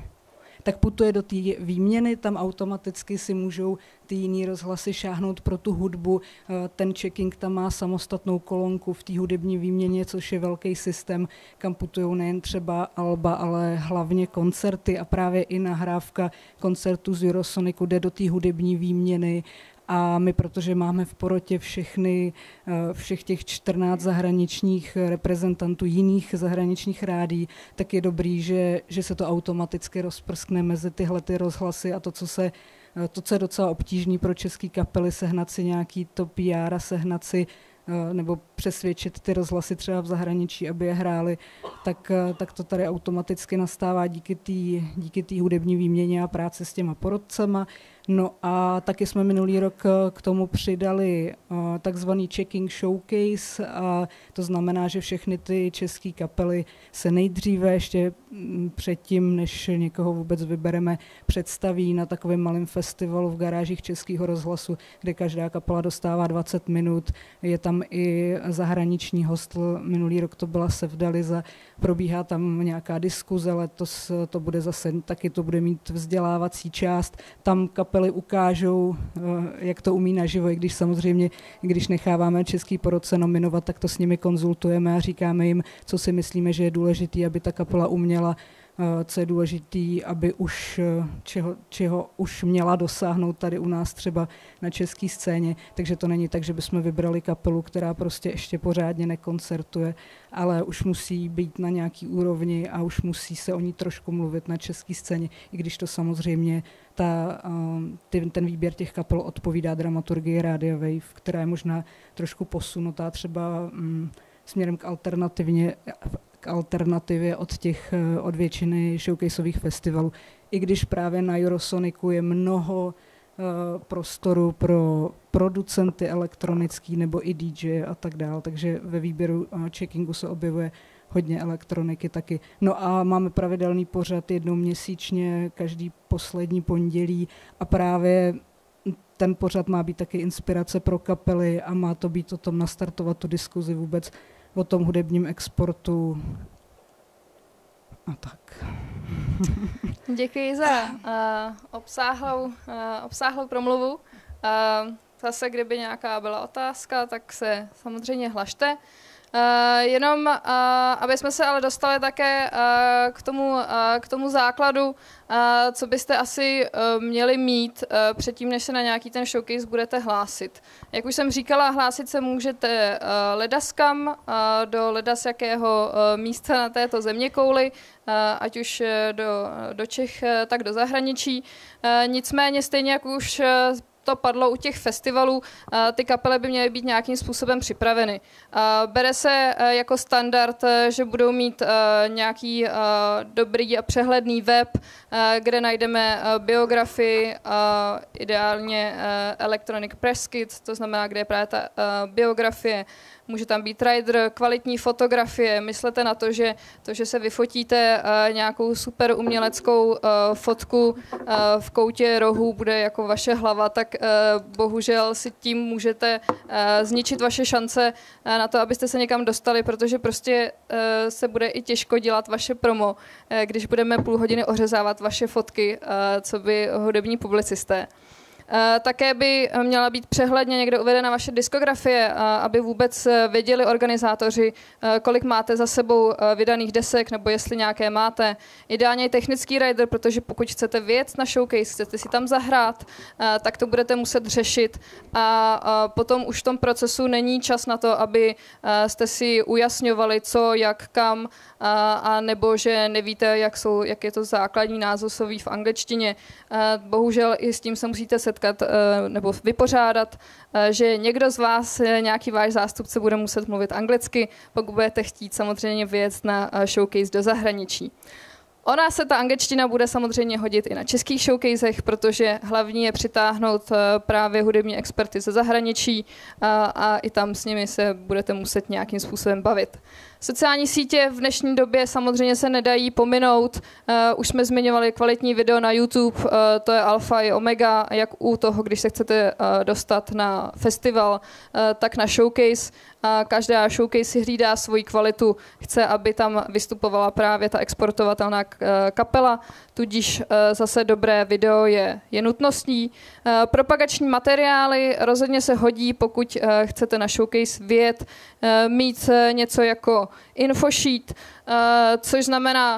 tak putuje do té výměny, tam automaticky si můžou ty jiný rozhlasy šáhnout pro tu hudbu. Ten checking tam má samostatnou kolonku v té hudební výměně, což je velký systém, kam putují nejen třeba alba, ale hlavně koncerty a právě i nahrávka koncertu z Eurosonicu jde do té hudební výměny. A my, protože máme v porotě všechny, všech těch čtrnáct zahraničních reprezentantů jiných zahraničních rádií, tak je dobrý, že, že se to automaticky rozprskne mezi tyhle ty rozhlasy a to, co se to, co je docela obtížný pro český kapely, sehnat si nějaký to P R a sehnat si nebo přesvědčit ty rozhlasy třeba v zahraničí, aby je hráli, tak, tak to tady automaticky nastává díky té díky té hudební výměně a práci s těma porodcema. No a taky jsme minulý rok k tomu přidali takzvaný checking showcase a to znamená, že všechny ty české kapely se nejdříve ještě předtím, než někoho vůbec vybereme, představí na takovém malém festivalu v garážích Českého rozhlasu, kde každá kapela dostává dvacet minut. Je tam i zahraniční host, minulý rok to byla Sevdaliza, probíhá tam nějaká diskuze, letos to bude zase, taky to bude mít vzdělávací část, tam kapely ukážou, jak to umí naživo, i když samozřejmě, když necháváme český porodce nominovat, tak to s nimi konzultujeme a říkáme jim, co si myslíme, že je důležité, aby ta kapela uměla, co je důležité, aby už, čeho, čeho už měla dosáhnout tady u nás třeba na české scéně. Takže to není tak, že bychom vybrali kapelu, která prostě ještě pořádně nekoncertuje, ale už musí být na nějaký úrovni a už musí se o ní trošku mluvit na české scéně, i když to samozřejmě ta, ty, ten výběr těch kapel odpovídá dramaturgii Radio Wave, která je možná trošku posunutá třeba mm, směrem k alternativně alternativě od těch, od většiny showcaseových festivalů. I když právě na Eurosonicu je mnoho uh, prostoru pro producenty elektronický nebo i D J a tak dále, takže ve výběru uh, checkingu se objevuje hodně elektroniky taky. No a máme pravidelný pořad jednou měsíčně, každý poslední pondělí a právě ten pořad má být taky inspirace pro kapely a má to být o tom nastartovat tu diskuzi vůbec o tom hudebním exportu a tak. Děkuji za uh, obsáhlou, uh, obsáhlou promluvu. Uh, zase, kdyby nějaká byla otázka, tak se samozřejmě hlašte. Uh, jenom, uh, aby jsme se ale dostali také uh, k, tomu, uh, k tomu základu, uh, co byste asi uh, měli mít uh, předtím, než se na nějaký ten showcase budete hlásit. Jak už jsem říkala, hlásit se můžete uh, ledaskam, uh, do ledas jakého uh, místa na této zeměkouli, uh, ať už uh, do, do Čech, uh, tak do zahraničí. Uh, nicméně stejně jak už uh, to padlo u těch festivalů, ty kapely by měly být nějakým způsobem připraveny. Bere se jako standard, že budou mít nějaký dobrý a přehledný web, kde najdeme biografii, ideálně electronic press kit, to znamená, kde je právě ta biografie. Může tam být rider, kvalitní fotografie. Myslete na to, že to, že se vyfotíte uh, nějakou super uměleckou uh, fotku uh, v koutě rohu, bude jako vaše hlava, tak uh, bohužel si tím můžete uh, zničit vaše šance uh, na to, abyste se někam dostali, protože prostě uh, se bude i těžko dělat vaše promo, uh, když budeme půl hodiny ořezávat vaše fotky, uh, co by hudební publicisté. Uh, také by měla být přehledně někde uvedena vaše diskografie, uh, aby vůbec věděli organizátoři, uh, kolik máte za sebou uh, vydaných desek, nebo jestli nějaké máte. Ideálně i technický rider, protože pokud chcete vyjet na showcase, chcete si tam zahrát, uh, tak to budete muset řešit. A uh, potom už v tom procesu není čas na to, aby uh, jste si ujasňovali, co, jak, kam, uh, a nebo že nevíte, jak, jsou, jak je to základní názvosloví v angličtině. Uh, bohužel i s tím se musíte setkat nebo vypořádat, že někdo z vás, nějaký váš zástupce, bude muset mluvit anglicky, pokud budete chtít samozřejmě vyjet na showcase do zahraničí. Ona se ta angličtina bude samozřejmě hodit i na českých showcasech, protože hlavní je přitáhnout právě hudební experty ze zahraničí a, a i tam s nimi se budete muset nějakým způsobem bavit. Sociální sítě v dnešní době samozřejmě se nedají pominout. Uh, už jsme zmiňovali kvalitní video na YouTube, uh, to je alfa i omega, jak u toho, když se chcete uh, dostat na festival, uh, tak na showcase. Uh, každá showcase si hlídá svoji kvalitu, chce, aby tam vystupovala právě ta exportovatelná uh, kapela, tudíž uh, zase dobré video je, je nutností. Uh, propagační materiály rozhodně se hodí, pokud uh, chcete na showcase vyjet, uh, mít uh, něco jako infosheet, uh, což znamená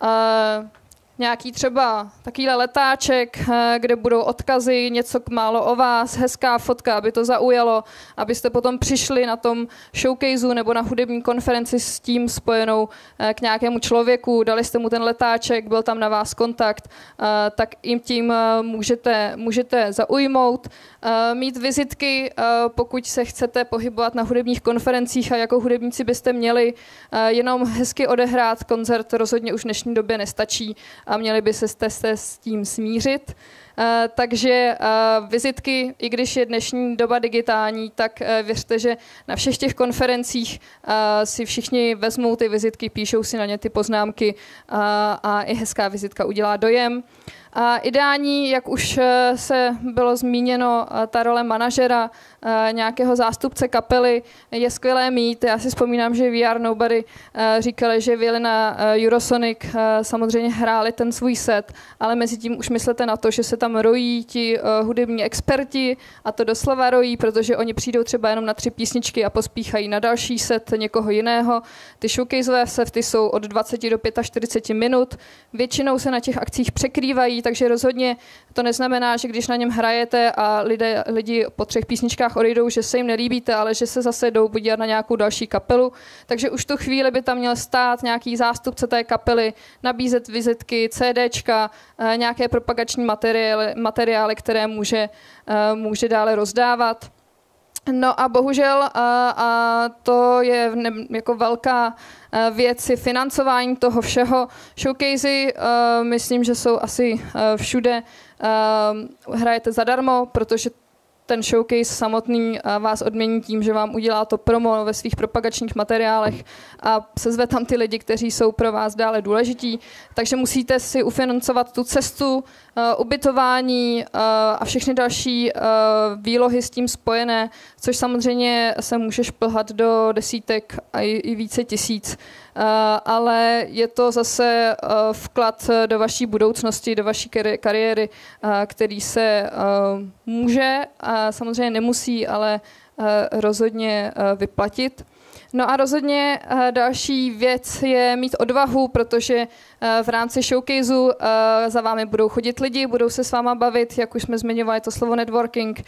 uh, nějaký třeba takovýhle letáček, uh, kde budou odkazy, něco málo o vás, hezká fotka, aby to zaujalo, abyste potom přišli na tom showcaseu nebo na hudební konferenci s tím spojenou uh, k nějakému člověku, dali jste mu ten letáček, byl tam na vás kontakt, uh, tak jim tím uh, můžete, můžete zaujmout. Uh, mít vizitky, uh, pokud se chcete pohybovat na hudebních konferencích a jako hudebníci byste měli uh, jenom hezky odehrát koncert, rozhodně už v dnešní době nestačí a měli by se, se s tím smířit. Uh, takže uh, vizitky, i když je dnešní doba digitální, tak uh, věřte, že na všech těch konferencích uh, si všichni vezmou ty vizitky, píšou si na ně ty poznámky uh, a i hezká vizitka udělá dojem. A ideální, jak už se bylo zmíněno, ta role manažera, nějakého zástupce kapely je skvělé mít. Já si vzpomínám, že V R Nobody říkali, že vyjeli na Eurosonic, samozřejmě hráli ten svůj set, ale mezi tím už myslete na to, že se tam rojí ti hudební experti, a to doslova rojí, protože oni přijdou třeba jenom na tři písničky a pospíchají na další set někoho jiného. Ty showcaseové sety jsou od dvacet do čtyřiceti pěti minut. Většinou se na těch akcích překrývají, takže rozhodně to neznamená, že když na něm hrajete a lidé, lidi po třech písničkách odejdou, že se jim nelíbíte, ale že se zase jdou podívat na nějakou další kapelu. Takže už tu chvíli by tam měl stát nějaký zástupce té kapely, nabízet vizitky, CDčka, nějaké propagační materiály, materiály které může, může dále rozdávat. No a bohužel, a, a to je ne, jako velká věc, je financování toho všeho. Showcasey, uh, myslím, že jsou asi uh, všude. Uh, hrajete zadarmo, protože ten showcase samotný vás odmění tím, že vám udělá to promo ve svých propagačních materiálech a sezve tam ty lidi, kteří jsou pro vás dále důležití. Takže musíte si ufinancovat tu cestu, ubytování a všechny další výlohy s tím spojené, což samozřejmě se může šplhat do desítek a i více tisíc. Uh, ale je to zase uh, vklad do vaší budoucnosti, do vaší kari- kariéry, uh, který se uh, může a samozřejmě nemusí, ale uh, rozhodně uh, vyplatit. No a rozhodně další věc je mít odvahu, protože v rámci showcaseu za vámi budou chodit lidi, budou se s váma bavit, jak už jsme zmiňovali to slovo networking,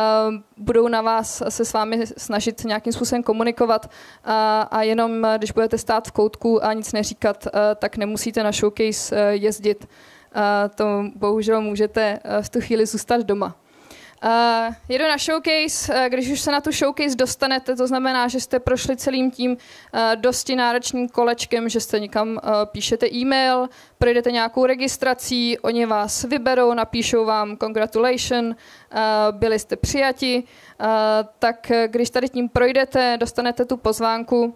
budou na vás se s vámi snažit nějakým způsobem komunikovat a jenom když budete stát v koutku a nic neříkat, tak nemusíte na showcase jezdit. To bohužel můžete v tu chvíli zůstat doma. Uh, jedu na showcase, uh, když už se na tu showcase dostanete, to znamená, že jste prošli celým tím uh, dosti náročným kolečkem, že jste někam uh, píšete e-mail, projdete nějakou registrací, oni vás vyberou, napíšou vám congratulation, uh, byli jste přijati, uh, tak když tady tím projdete, dostanete tu pozvánku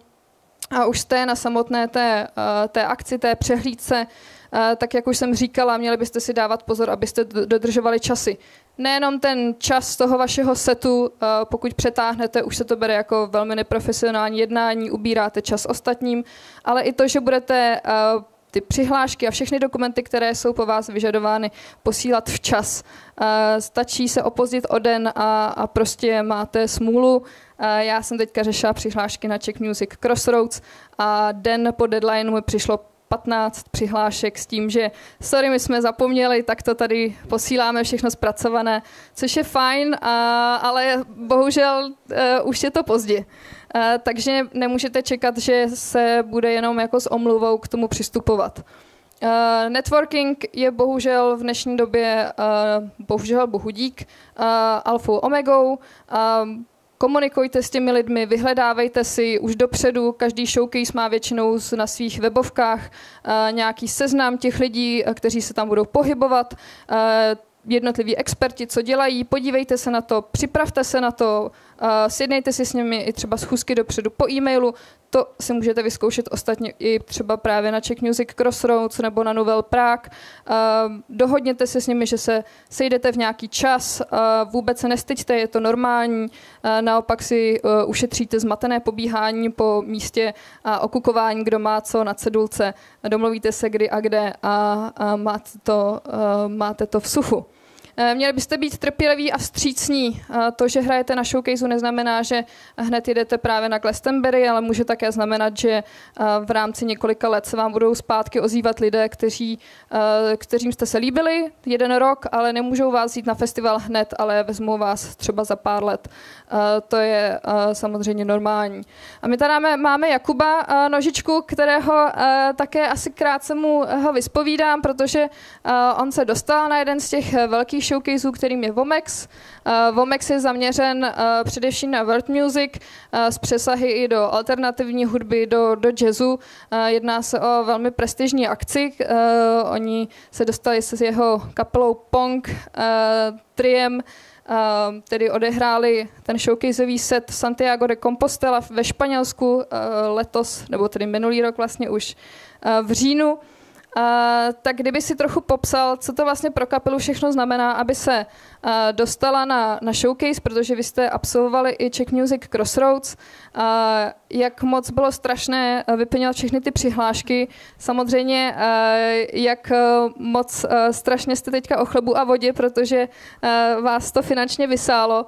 a už jste na samotné té, uh, té akci, té přehlídce, uh, tak jak už jsem říkala, měli byste si dávat pozor, abyste dodržovali časy. Nejenom ten čas toho vašeho setu, pokud přetáhnete, už se to bere jako velmi neprofesionální jednání, ubíráte čas ostatním, ale i to, že budete ty přihlášky a všechny dokumenty, které jsou po vás vyžadovány, posílat včas. Stačí se opozdit o den a, a prostě máte smůlu. Já jsem teďka řešila přihlášky na Czech Music Crossroads a den po deadline mi přišlo patnáct přihlášek s tím, že sorry, my jsme zapomněli, tak to tady posíláme všechno zpracované, což je fajn, a, ale bohužel uh, už je to pozdě. Uh, takže nemůžete čekat, že se bude jenom jako s omluvou k tomu přistupovat. Uh, networking je bohužel v dnešní době, uh, bohužel bohudík, uh, alfou omegou. Uh, Komunikujte s těmi lidmi, vyhledávejte si už dopředu, každý showcase má většinou na svých webovkách uh, nějaký seznam těch lidí, kteří se tam budou pohybovat, uh, jednotliví experti, co dělají, podívejte se na to, připravte se na to, uh, sjednejte si s nimi i třeba schůzky dopředu po e-mailu, to si můžete vyzkoušet ostatně i třeba právě na Czech Music Crossroads nebo na Nouvelle Prague. Uh, dohodněte se s nimi, že se sejdete v nějaký čas, uh, vůbec se nestyďte, je to normální, uh, naopak si uh, ušetříte zmatené pobíhání po místě a okukování, kdo má co na cedulce, domluvíte se kdy a kde a, a máte, to, uh, máte to v suchu. Měli byste být trpěliví a vstřícní. To, že hrajete na showcaseu, neznamená, že hned jedete právě na Glastonbury, ale může také znamenat, že v rámci několika let se vám budou zpátky ozývat lidé, kteří, kterým jste se líbili jeden rok, ale nemůžou vás jít na festival hned, ale vezmou vás třeba za pár let. To je samozřejmě normální. A my tady máme, máme Jakuba Nožičku, kterého také asi krátce mu ho vyspovídám, protože on se dostal na jeden z těch velkých showcaseů, kterým je Vomex. Uh, Vomex je zaměřen uh, především na world music, uh, s přesahy i do alternativní hudby, do, do jazzu. Uh, jedná se o velmi prestižní akci. Uh, oni se dostali s jeho kapelou Pong uh, Triem, uh, tedy odehráli ten showcaseový set v Santiago de Compostela ve Španělsku uh, letos, nebo tedy minulý rok vlastně už uh, v říjnu. Uh, tak kdyby si trochu popsal, co to vlastně pro kapelu všechno znamená, aby se uh, dostala na, na showcase, protože vy jste absolvovali i Czech Music Crossroads, uh, jak moc bylo strašné uh, vyplňovat všechny ty přihlášky, samozřejmě uh, jak uh, moc uh, strašně jste teďka o chlebu a vodě, protože uh, vás to finančně vysálo,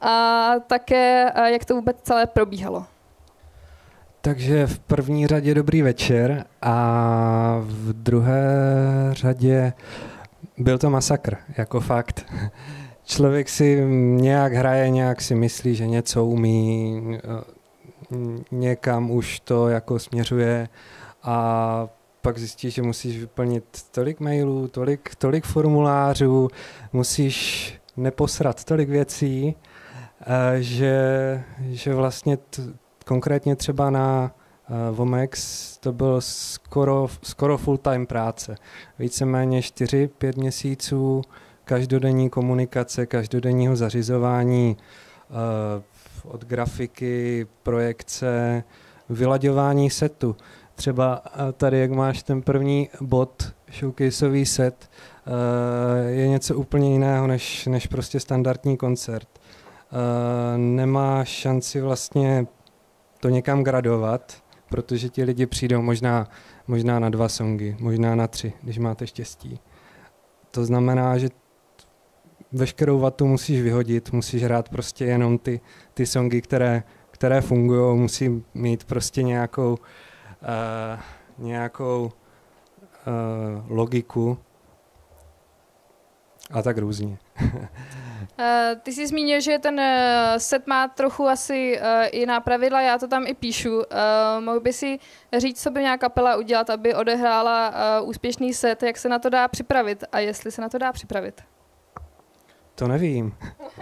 a také uh, jak to vůbec celé probíhalo. Takže v první řadě dobrý večer a v druhé řadě byl to masakr, jako fakt. Člověk si nějak hraje, nějak si myslí, že něco umí, někam už to jako směřuje a pak zjistíš, že musíš vyplnit tolik mailů, tolik, tolik formulářů, musíš neposrat tolik věcí, že, že vlastně t- konkrétně třeba na uh, Vomex to bylo skoro, skoro full-time práce. Víceméně čtyři, pět měsíců každodenní komunikace, každodenního zařizování uh, od grafiky, projekce, vylaďování setu. Třeba uh, tady, jak máš ten první bod, showcaseový set, uh, je něco úplně jiného než, než prostě standardní koncert. Uh, nemáš šanci vlastně to někam gradovat, protože ti lidi přijdou možná, možná na dva songy, možná na tři, když máte štěstí. To znamená, že veškerou vatu musíš vyhodit, musíš hrát prostě jenom ty, ty songy, které, které fungují, musí mít prostě nějakou, uh, nějakou uh, logiku a tak různě. Ty jsi zmínil, že ten set má trochu asi jiná pravidla, já to tam i píšu. Mohl by si říct, co by měla kapela udělat, aby odehrála úspěšný set, jak se na to dá připravit a jestli se na to dá připravit? To nevím.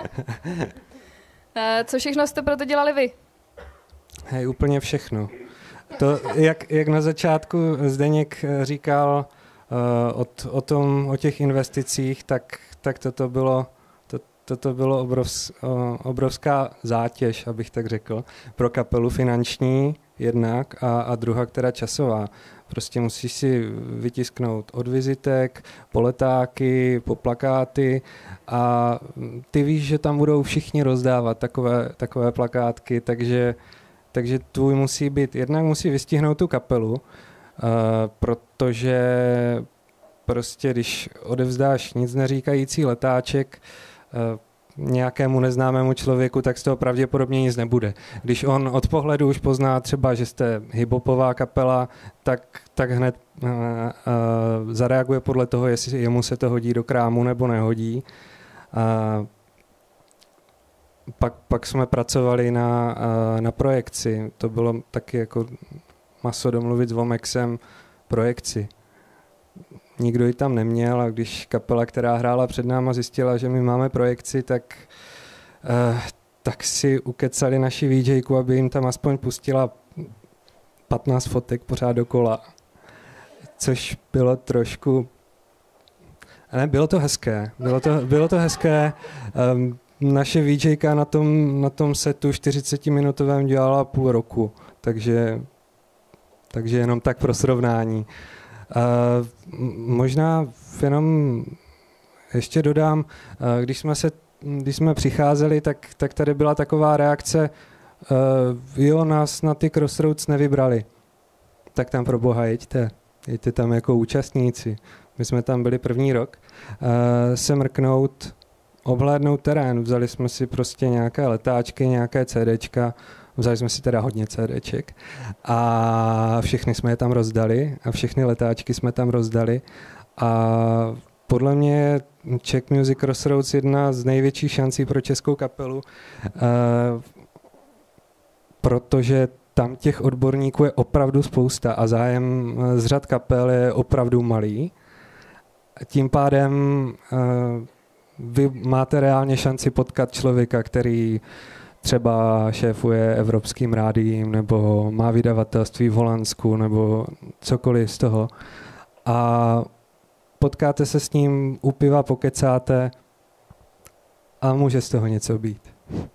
Co všechno jste pro to dělali vy? Hej, úplně všechno. To, jak, jak na začátku Zdeněk říkal uh, o, o, tom, o těch investicích, tak, tak toto bylo, to, toto bylo obrovs, uh, obrovská zátěž, abych tak řekl, pro kapelu finanční jednak a, a druhá, která časová. Prostě musíš si vytisknout od vizitek, po letáky, po plakáty a ty víš, že tam budou všichni rozdávat takové, takové plakátky, takže, takže tvůj musí být, jednak musí vystihnout tu kapelu, uh, protože prostě když odevzdáš nic neříkající letáček uh, nějakému neznámému člověku, tak z toho pravděpodobně nic nebude. Když on od pohledu už pozná třeba, že jste hip-hopová kapela, tak, tak hned uh, uh, zareaguje podle toho, jestli jemu se to hodí do krámu nebo nehodí. Uh, pak, pak jsme pracovali na, uh, na projekci. To bylo taky jako maso domluvit s Vomexem projekci. Nikdo ji tam neměl a když kapela, která hrála před náma, zjistila, že my máme projekci, tak, uh, tak si ukecali naši VJku, aby jim tam aspoň pustila patnáct fotek pořád dokola. Což bylo trošku... Ne, bylo to hezké. Bylo to, bylo to hezké. Um, naše VJka na tom, na tom setu čtyřicetiminutovém dělala půl roku, takže, takže jenom tak pro srovnání. Uh, možná jenom ještě dodám, uh, když jsme se, když jsme přicházeli, tak, tak tady byla taková reakce, uh, jo, nás na ty Crossroads nevybrali, tak tam pro boha jeďte, jeďte tam jako účastníci. My jsme tam byli první rok, uh, se mrknout, obhlédnout terén, vzali jsme si prostě nějaké letáčky, nějaké CDčka, vzali jsme si teda hodně CDček a všechny jsme je tam rozdali a všechny letáčky jsme tam rozdali a podle mě Czech Music Crossroads je jedna z největších šancí pro českou kapelu, uh, protože tam těch odborníků je opravdu spousta a zájem z řad kapel je opravdu malý. Tím pádem uh, vy máte reálně šanci potkat člověka, který třeba šéfuje Evropským rádiem nebo má vydavatelství v Holandsku nebo cokoliv z toho. A potkáte se s ním u piva, pokecáte a může z toho něco být.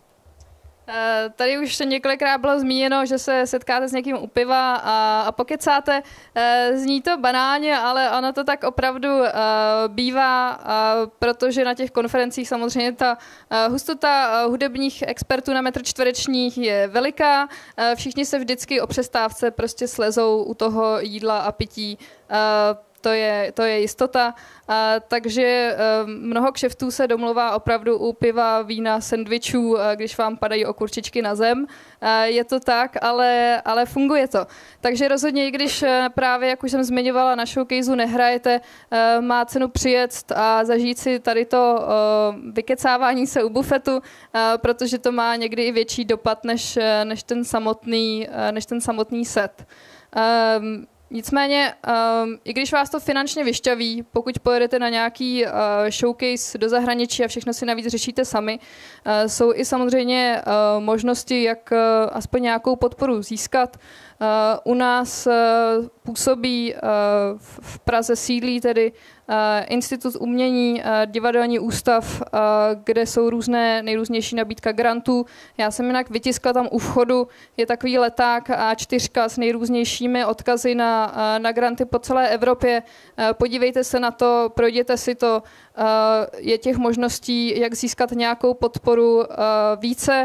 Tady už několikrát bylo zmíněno, že se setkáte s někým u piva a, a pokecáte. Zní to banálně, ale ono to tak opravdu bývá, protože na těch konferencích samozřejmě ta hustota hudebních expertů na metr čtvereční je veliká. Všichni se vždycky o přestávce prostě slezou u toho jídla a pití. To je, to je jistota, a, takže um, mnoho kšeftů se domluvá opravdu u piva, vína, sendvičů, když vám padají okurčičky na zem. A je to tak, ale, ale funguje to. Takže rozhodně, i když právě, jak už jsem zmiňovala, na showcaseu nehrajete, uh, má cenu přijet a zažít si tady to uh, vykecávání se u bufetu, uh, protože to má někdy i větší dopad než, než, ten, samotný, uh, než ten samotný set. Um, Nicméně, um, i když vás to finančně vyšťaví, pokud pojedete na nějaký uh, showcase do zahraničí a všechno si navíc řešíte sami, uh, jsou i samozřejmě uh, možnosti, jak uh, aspoň nějakou podporu získat. Uh, u nás uh, působí uh, v Praze sídlí tedy uh, Institut umění, uh, divadelní ústav, uh, kde jsou různé nejrůznější nabídka grantů. Já jsem jinak vytiskla tam u vchodu, je takový leták á čtyři s nejrůznějšími odkazy na, uh, na granty po celé Evropě. Uh, podívejte se na to, projděte si to. Uh, je těch možností, jak získat nějakou podporu uh, více.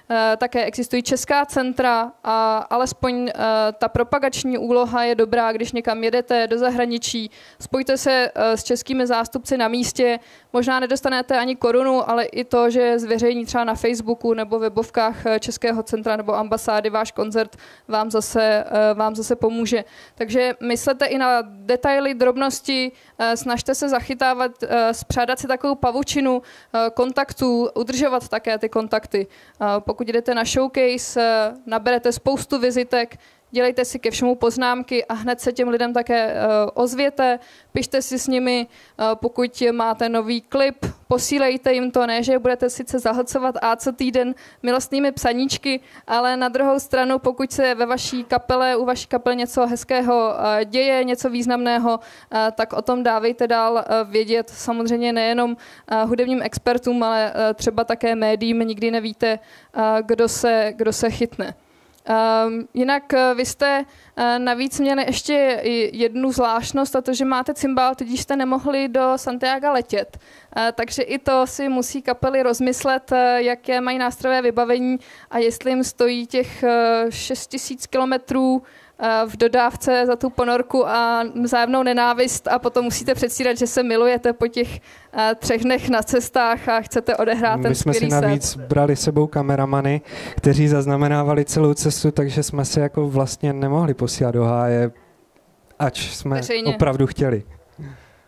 také existují česká centra a alespoň ta propagační úloha je dobrá, když někam jedete do zahraničí, spojte se s českými zástupci na místě, možná nedostanete ani korunu, ale i to, že zveřejní třeba na Facebooku nebo webovkách Českého centra nebo ambasády váš koncert, vám zase, vám zase pomůže. Takže myslete i na detaily, drobnosti, snažte se zachytávat, spřádat si takovou pavučinu kontaktů, udržovat také ty kontakty. Pokud jdete na showcase, naberete spoustu vizitek, dělejte si ke všemu poznámky a hned se těm lidem také ozvěte, pište si s nimi, pokud máte nový klip, posílejte jim to, ne, že budete sice zahlcovat a co týden milostnými psaníčky, ale na druhou stranu, pokud se ve vaší kapele, u vaší kapely něco hezkého děje, něco významného, tak o tom dávejte dál vědět samozřejmě nejenom hudebním expertům, ale třeba také médiím, nikdy nevíte, kdo se, kdo se chytne. Um, jinak uh, vy jste uh, navíc měli ještě jednu zvláštnost a to, že máte cymbál, tudíž jste nemohli do Santiaga letět. Uh, takže i to si musí kapely rozmyslet, uh, jaké mají nástrojové vybavení a jestli jim stojí těch uh, šest tisíc kilometrů v dodávce za tu ponorku a vzájemnou nenávist a potom musíte předstírat, že se milujete po těch uh, třech dnech na cestách a chcete odehrát ten skvělý set. My jsme si navíc brali sebou kameramany, kteří zaznamenávali celou cestu, takže jsme se jako vlastně nemohli posílat do háje, ač jsme Veřejně. opravdu chtěli. Uh,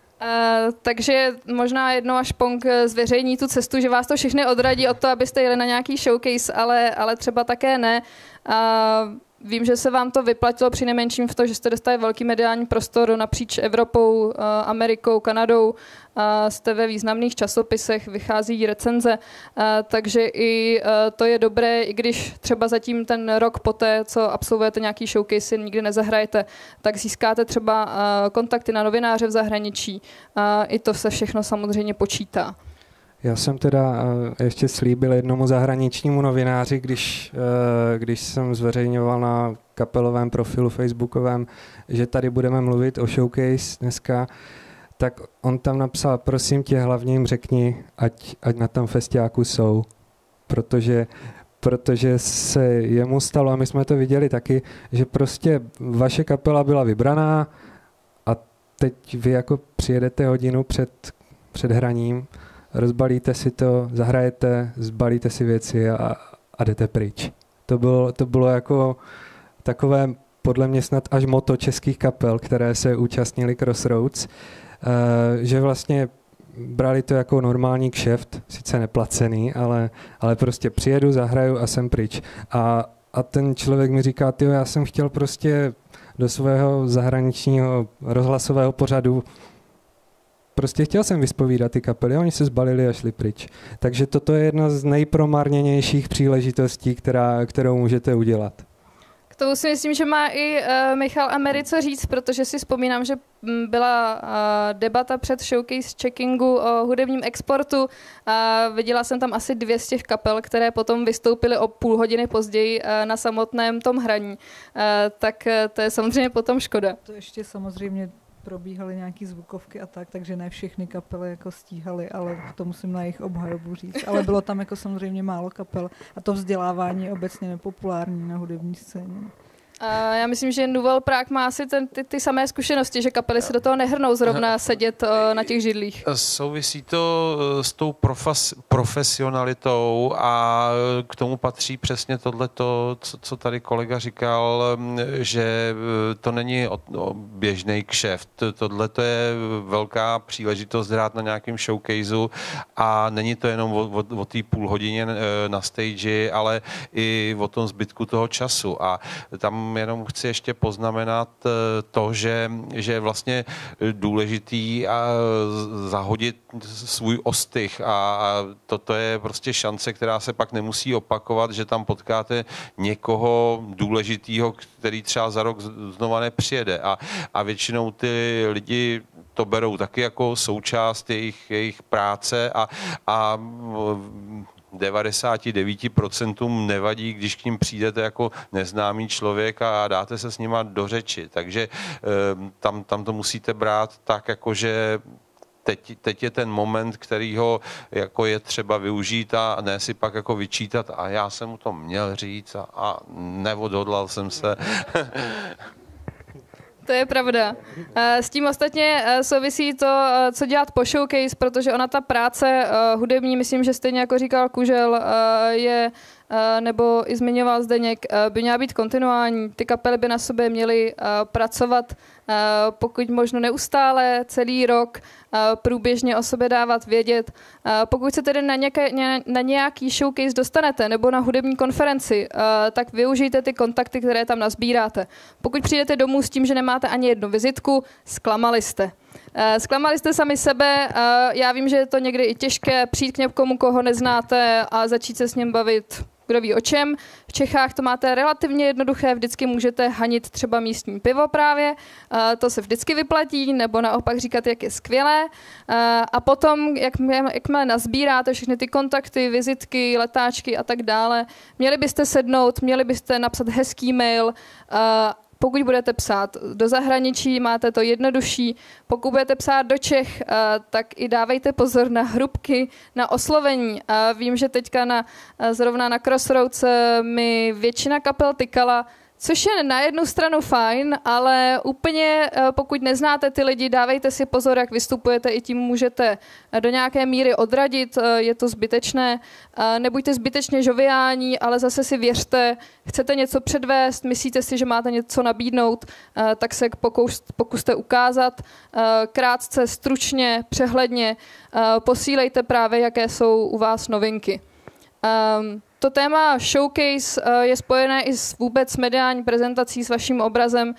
takže možná jednou až Pong zveřejní tu cestu, že vás to všechny odradí od toho, abyste jeli na nějaký showcase, ale, ale třeba také ne. Uh, Vím, že se vám to vyplatilo přinejmenším v to, že jste dostali velký mediální prostor napříč Evropou, Amerikou, Kanadou, jste ve významných časopisech, vychází recenze, takže i to je dobré, i když třeba zatím ten rok poté, co absolvujete nějaký showcase, nikdy nezahrajete, tak získáte třeba kontakty na novináře v zahraničí. I to se všechno samozřejmě počítá. Já jsem teda ještě slíbil jednomu zahraničnímu novináři, když, když jsem zveřejňoval na kapelovém profilu facebookovém, že tady budeme mluvit o showcase dneska, tak on tam napsal, prosím tě, hlavně jim řekni, ať, ať na tom festiáku jsou, protože, protože se jemu stalo, a my jsme to viděli taky, že prostě vaše kapela byla vybraná a teď vy jako přijedete hodinu před, před hraním, rozbalíte si to, zahrajete, zbalíte si věci a, a jdete pryč. To bylo, to bylo jako takové, podle mě snad až motto českých kapel, které se účastnili Crossroads, že vlastně brali to jako normální kšeft, sice neplacený, ale, ale prostě přijedu, zahraju a jsem pryč. A, a ten člověk mi říká, tyjo, já jsem chtěl prostě do svého zahraničního rozhlasového pořadu, prostě chtěl jsem vyspovídat ty kapely, oni se zbalili a šli pryč. Takže toto je jedna z nejpromarněnějších příležitostí, která, kterou můžete udělat. K tomu si myslím, že má i uh, Michal Amery co říct, protože si vzpomínám, že byla uh, debata před showcase checkingu o hudebním exportu a viděla jsem tam asi dvě z těch kapel, které potom vystoupily o půl hodiny později uh, na samotném tom hraní. Uh, tak uh, to je samozřejmě potom škoda. To ještě samozřejmě probíhaly nějaký zvukovky a tak, takže ne všechny kapely jako stíhaly, ale to musím na jejich obhajobu říct. Ale bylo tam jako samozřejmě málo kapel a to vzdělávání je obecně nepopulární na hudební scéně. A já myslím, že Nouvelle Prague má asi ten, ty, ty samé zkušenosti, že kapely se do toho nehrnou zrovna sedět o, na těch židlích. Souvisí to s tou profes, profesionalitou a k tomu patří přesně tohleto, co, co tady kolega říkal, že to není o, o běžný kšeft. Tohleto je velká příležitost hrát na nějakém showcaseu a není to jenom o, o, o té půl hodině na stage, ale i o tom zbytku toho času. A tam jenom chci ještě poznamenat to, že, že je vlastně důležitý a zahodit svůj ostych a toto je prostě šance, která se pak nemusí opakovat, že tam potkáte někoho důležitýho, který třeba za rok znova nepřijede a, a většinou ty lidi to berou taky jako součást jejich, jejich práce a, a devadesát devět procent nevadí, když k ním přijdete jako neznámý člověk a dáte se s nima do řeči. Takže tam, tam to musíte brát tak, jako že teď, teď je ten moment, kterýho jako je třeba využít a ne si pak jako vyčítat a já jsem mu to měl říct a, a neodhodlal jsem se. To je pravda. S tím ostatně souvisí to, co dělat po showcase, protože ona ta práce hudební, myslím, že stejně jako říkal Kužel, je, nebo i zmiňoval Zdeněk, by měla být kontinuální. Ty kapely by na sobě měly pracovat pokud možno neustále, celý rok, průběžně o sobě dávat vědět. Pokud se tedy na, nějaké, na nějaký showcase dostanete nebo na hudební konferenci, tak využijte ty kontakty, které tam nazbíráte. Pokud přijdete domů s tím, že nemáte ani jednu vizitku, zklamali jste. Zklamali jste sami sebe, já vím, že je to někdy i těžké přijít k někomu, koho neznáte a začít se s ním bavit, kdo ví o čem. V Čechách to máte relativně jednoduché, vždycky můžete hanit třeba místní pivo právě, to se vždycky vyplatí, nebo naopak říkat, jak je skvělé. A potom, jak, jakmile nazbíráte všechny ty kontakty, vizitky, letáčky a tak dále, měli byste sednout, měli byste napsat hezký mail. Pokud budete psát do zahraničí, máte to jednodušší. Pokud budete psát do Čech, tak i dávejte pozor na hrubky, na oslovení. Vím, že teďka na, zrovna na Crossroads mi většina kapel tykala, což je na jednu stranu fajn, ale úplně pokud neznáte ty lidi, dávejte si pozor, jak vystupujete, i tím můžete do nějaké míry odradit, je to zbytečné. Nebuďte zbytečně žoviální, ale zase si věřte, chcete něco předvést, myslíte si, že máte něco nabídnout, tak se pokus, pokuste ukázat. Krátce, stručně, přehledně, posílejte právě, jaké jsou u vás novinky. To téma showcase je spojené i s vůbec mediální prezentací, s vaším obrazem,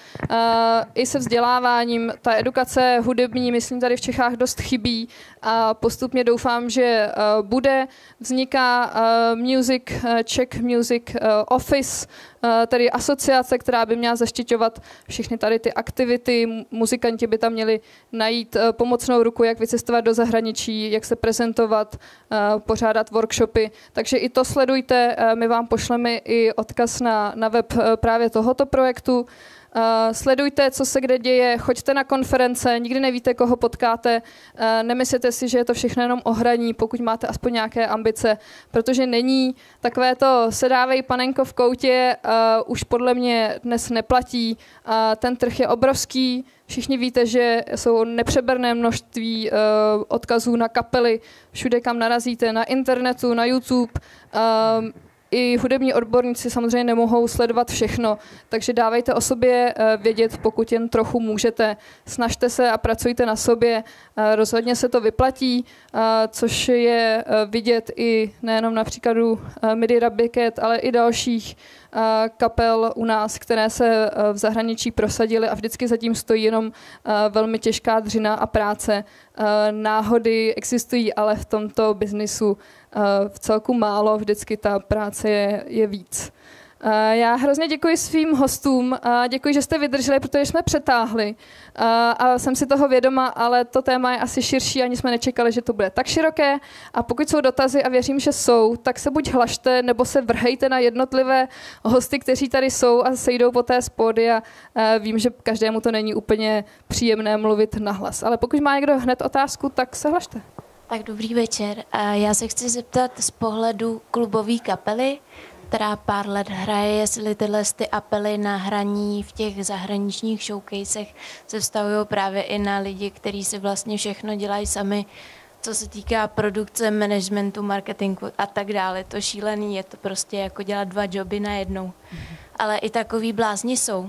i se vzděláváním. Ta edukace hudební, myslím, tady v Čechách dost chybí a postupně doufám, že bude. Vzniká Music, Czech Music Office, tedy asociace, která by měla zaštiťovat všechny tady ty aktivity. Muzikanti by tam měli najít pomocnou ruku, jak vycestovat do zahraničí, jak se prezentovat, pořádat workshopy. Takže i to sledujte, my vám pošleme i odkaz na, na web právě tohoto projektu. Uh, sledujte, co se kde děje, choďte na konference, nikdy nevíte, koho potkáte, uh, nemyslete si, že je to všechno jenom o hraní, pokud máte aspoň nějaké ambice, protože není takové to sedávej panenko v koutě, uh, už podle mě dnes neplatí, uh, ten trh je obrovský, všichni víte, že jsou nepřeberné množství uh, odkazů na kapely, všude kam narazíte, na internetu, na YouTube, uh, i hudební odborníci samozřejmě nemohou sledovat všechno, takže dávejte o sobě vědět, pokud jen trochu můžete. Snažte se a pracujte na sobě, rozhodně se to vyplatí, což je vidět i nejenom na příkladu Midi Rabiket, ale i dalších kapel u nás, které se v zahraničí prosadily a vždycky zatím stojí jenom velmi těžká dřina a práce. Náhody existují, ale v tomto biznisu v celku málo, vždycky ta práce je, je víc. Já hrozně děkuji svým hostům, děkuji, že jste vydrželi, protože jsme přetáhli a jsem si toho vědoma, ale to téma je asi širší, ani jsme nečekali, že to bude tak široké a pokud jsou dotazy a věřím, že jsou, tak se buď hlašte, nebo se vrhejte na jednotlivé hosty, kteří tady jsou a sejdou poté z pódia. Vím, že každému to není úplně příjemné mluvit nahlas, ale pokud má někdo hned otázku, tak se hlašte. Tak dobrý večer. Já se chci zeptat z pohledu klubové kapely, která pár let hraje, jestli tyhle ty apely na hraní v těch zahraničních showcasech se vztahují právě i na lidi, kteří si vlastně všechno dělají sami, co se týká produkce, managementu, marketingu a tak dále. To šílený, je to prostě jako dělat dva joby najednou. Mm-hmm. Ale i takový blázni jsou.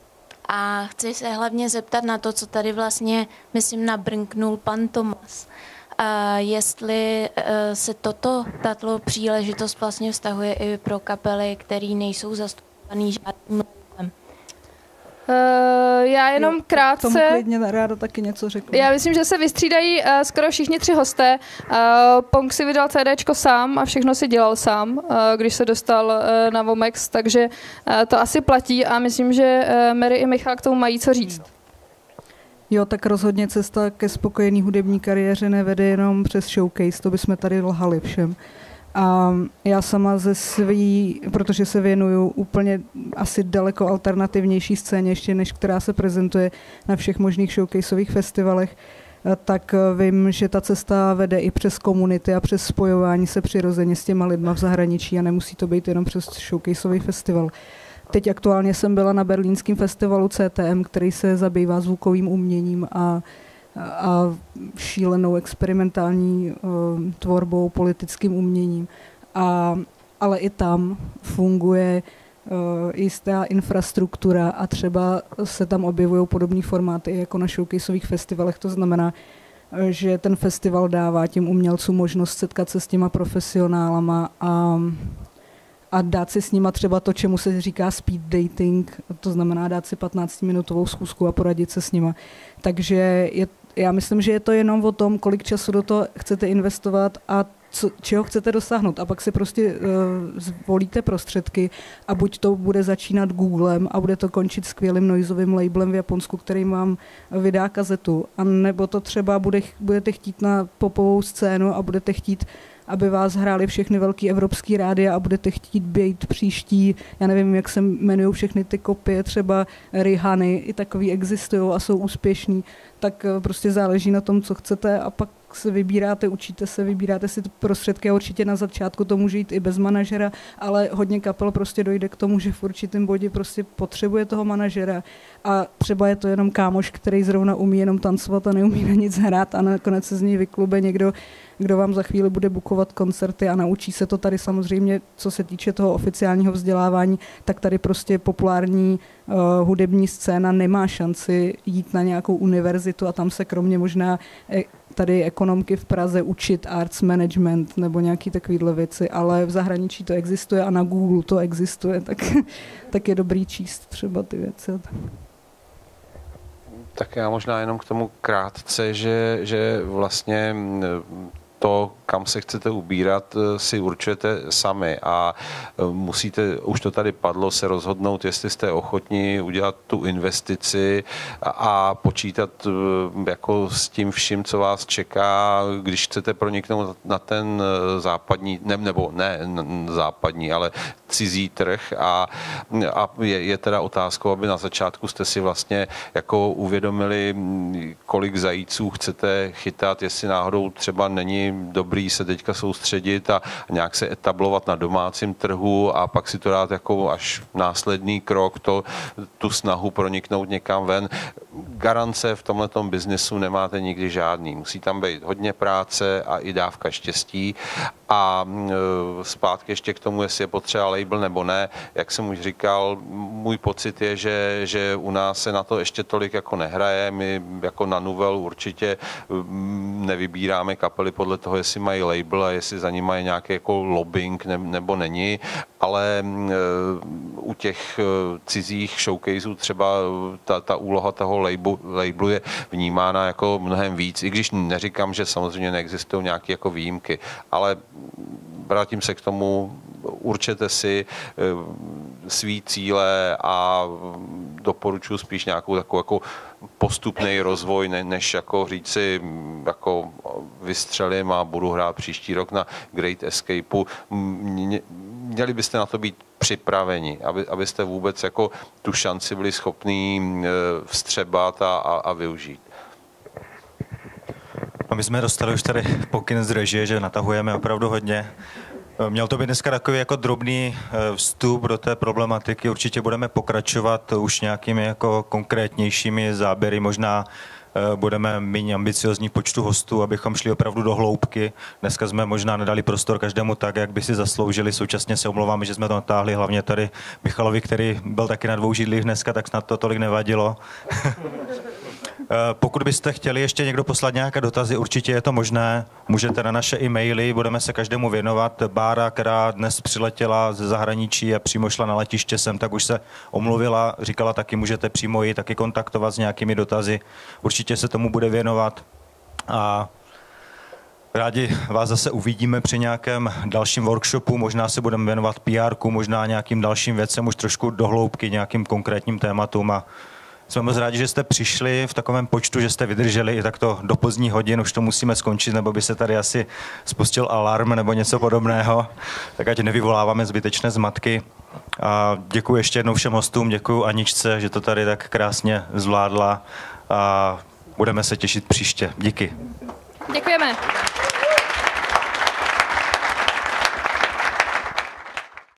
A chci se hlavně zeptat na to, co tady vlastně, myslím, nabrnknul pan Tomas. A jestli uh, se toto, tato příležitost vlastně vztahuje i pro kapely, které nejsou zastupované žádným labelem. Uh, já jenom jo, krátce... Tomu klidně ráda taky něco řeknu. Já myslím, že se vystřídají uh, skoro všichni tři hosté. Uh, Pong si vydal CDčko sám a všechno si dělal sám, uh, když se dostal uh, na Vomex, takže uh, to asi platí a myslím, že uh, Mary i Michal k tomu mají co říct. Jo, tak rozhodně cesta ke spokojený hudební kariéře nevede jenom přes showcase, to bychom tady lhali všem. A já sama ze svý, protože se věnuju úplně asi daleko alternativnější scéně ještě, než která se prezentuje na všech možných showcaseových festivalech, tak vím, že ta cesta vede i přes komunity a přes spojování se přirozeně s těma lidma v zahraničí a nemusí to být jenom přes showcaseový festival. Teď aktuálně jsem byla na berlínském festivalu C T M, který se zabývá zvukovým uměním a, a šílenou experimentální uh, tvorbou, politickým uměním. A, ale i tam funguje uh, jistá infrastruktura a třeba se tam objevují podobné formáty jako na showcaseových festivalech. To znamená, že ten festival dává těm umělcům možnost setkat se s těma profesionálama a a dát si s nima třeba to, čemu se říká speed dating, to znamená dát si patnáctiminutovou schůzku a poradit se s nima. Takže je, já myslím, že je to jenom o tom, kolik času do toho chcete investovat a co, čeho chcete dosáhnout. A pak si prostě uh, zvolíte prostředky a buď to bude začínat Googlem a bude to končit skvělým noizovým labelem v Japonsku, který vám vydá kazetu, a nebo to třeba bude, budete chtít na popovou scénu a budete chtít, aby vás hrály všechny velký evropský rádia a budete chtít být příští, já nevím, jak se jmenují všechny ty kopie, třeba Rihany, i takový existují a jsou úspěšní, tak prostě záleží na tom, co chcete a pak se vybíráte, učíte se, vybíráte si prostředky a určitě na začátku to může jít i bez manažera, ale hodně kapel prostě dojde k tomu, že v určitém bodě prostě potřebuje toho manažera a třeba je to jenom kámoš, který zrovna umí jenom tancovat a neumí na nic hrát a nakonec se z něj vyklube někdo, kdo vám za chvíli bude bukovat koncerty a naučí se to tady samozřejmě, co se týče toho oficiálního vzdělávání, tak tady prostě populární uh, hudební scéna nemá šanci jít na nějakou univerzitu a tam se kromě možná e- tady ekonomky v Praze učit arts management nebo nějaký takovýhle věci, ale v zahraničí to existuje a na Google to existuje, tak, tak je dobrý číst třeba ty věci. Tak já možná jenom k tomu krátce, že, že vlastně to, kam se chcete ubírat, si určujete sami a musíte, už to tady padlo, se rozhodnout, jestli jste ochotní udělat tu investici a počítat jako s tím vším, co vás čeká, když chcete proniknout na ten západní, ne, nebo ne západní, ale cizí trh a, a je, je teda otázkou, aby na začátku jste si vlastně jako uvědomili, kolik zajíců chcete chytat, jestli náhodou třeba není dobrý se teďka soustředit a nějak se etablovat na domácím trhu a pak si to dát jako až následný krok, to, tu snahu proniknout někam ven. Garance v tomhletom biznesu nemáte nikdy žádný. Musí tam být hodně práce a i dávka štěstí. A zpátky ještě k tomu, jestli je potřeba label nebo ne. Jak jsem už říkal, můj pocit je, že, že u nás se na to ještě tolik jako nehraje. My jako na Nouvelle určitě nevybíráme kapely podle toho, jestli mají label a jestli za nimi je nějaký jako lobbying nebo není, ale u těch cizích showcaseů třeba ta, ta úloha toho labelu, labelu je vnímána jako mnohem víc, i když neříkám, že samozřejmě neexistují nějaké jako výjimky, ale vrátím se k tomu, určete si svý cíle a doporučuji spíš nějakou takovou jako postupný rozvoj, ne, než jako říct si, jako vystřelím a budu hrát příští rok na Great Escapeu. Měli byste na to být připraveni, aby, abyste vůbec jako tu šanci byli schopní vstřebat a, a, a využít. A my jsme dostali už tady pokyn z režie, že natahujeme opravdu hodně. Měl to být dneska takový jako drobný vstup do té problematiky. Určitě budeme pokračovat už nějakými jako konkrétnějšími záběry. Možná budeme méně ambiciozní počtu hostů, abychom šli opravdu do hloubky. Dneska jsme možná nedali prostor každému tak, jak by si zasloužili. Současně se omlouváme, že jsme to natáhli, hlavně tady Michalovi, který byl taky na dvou židlích dneska, tak snad to tolik nevadilo. Pokud byste chtěli ještě někdo poslat nějaké dotazy, určitě je to možné. Můžete na naše e-maily, budeme se každému věnovat. Bára, která dnes přiletěla ze zahraničí a přímo šla na letiště sem, tak už se omluvila, říkala taky, můžete přímo ji taky kontaktovat s nějakými dotazy. Určitě se tomu bude věnovat a rádi vás zase uvidíme při nějakém dalším workshopu, možná se budeme věnovat P R ku, možná nějakým dalším věcem, už trošku dohloubky, nějakým konkrétním tématům a jsme moc rádi, že jste přišli v takovém počtu, že jste vydrželi i takto do pozdních hodin, už to musíme skončit, nebo by se tady asi spustil alarm nebo něco podobného, tak ať nevyvoláváme zbytečné zmatky. A děkuji ještě jednou všem hostům, děkuji Aničce, že to tady tak krásně zvládla a budeme se těšit příště. Díky. Děkujeme.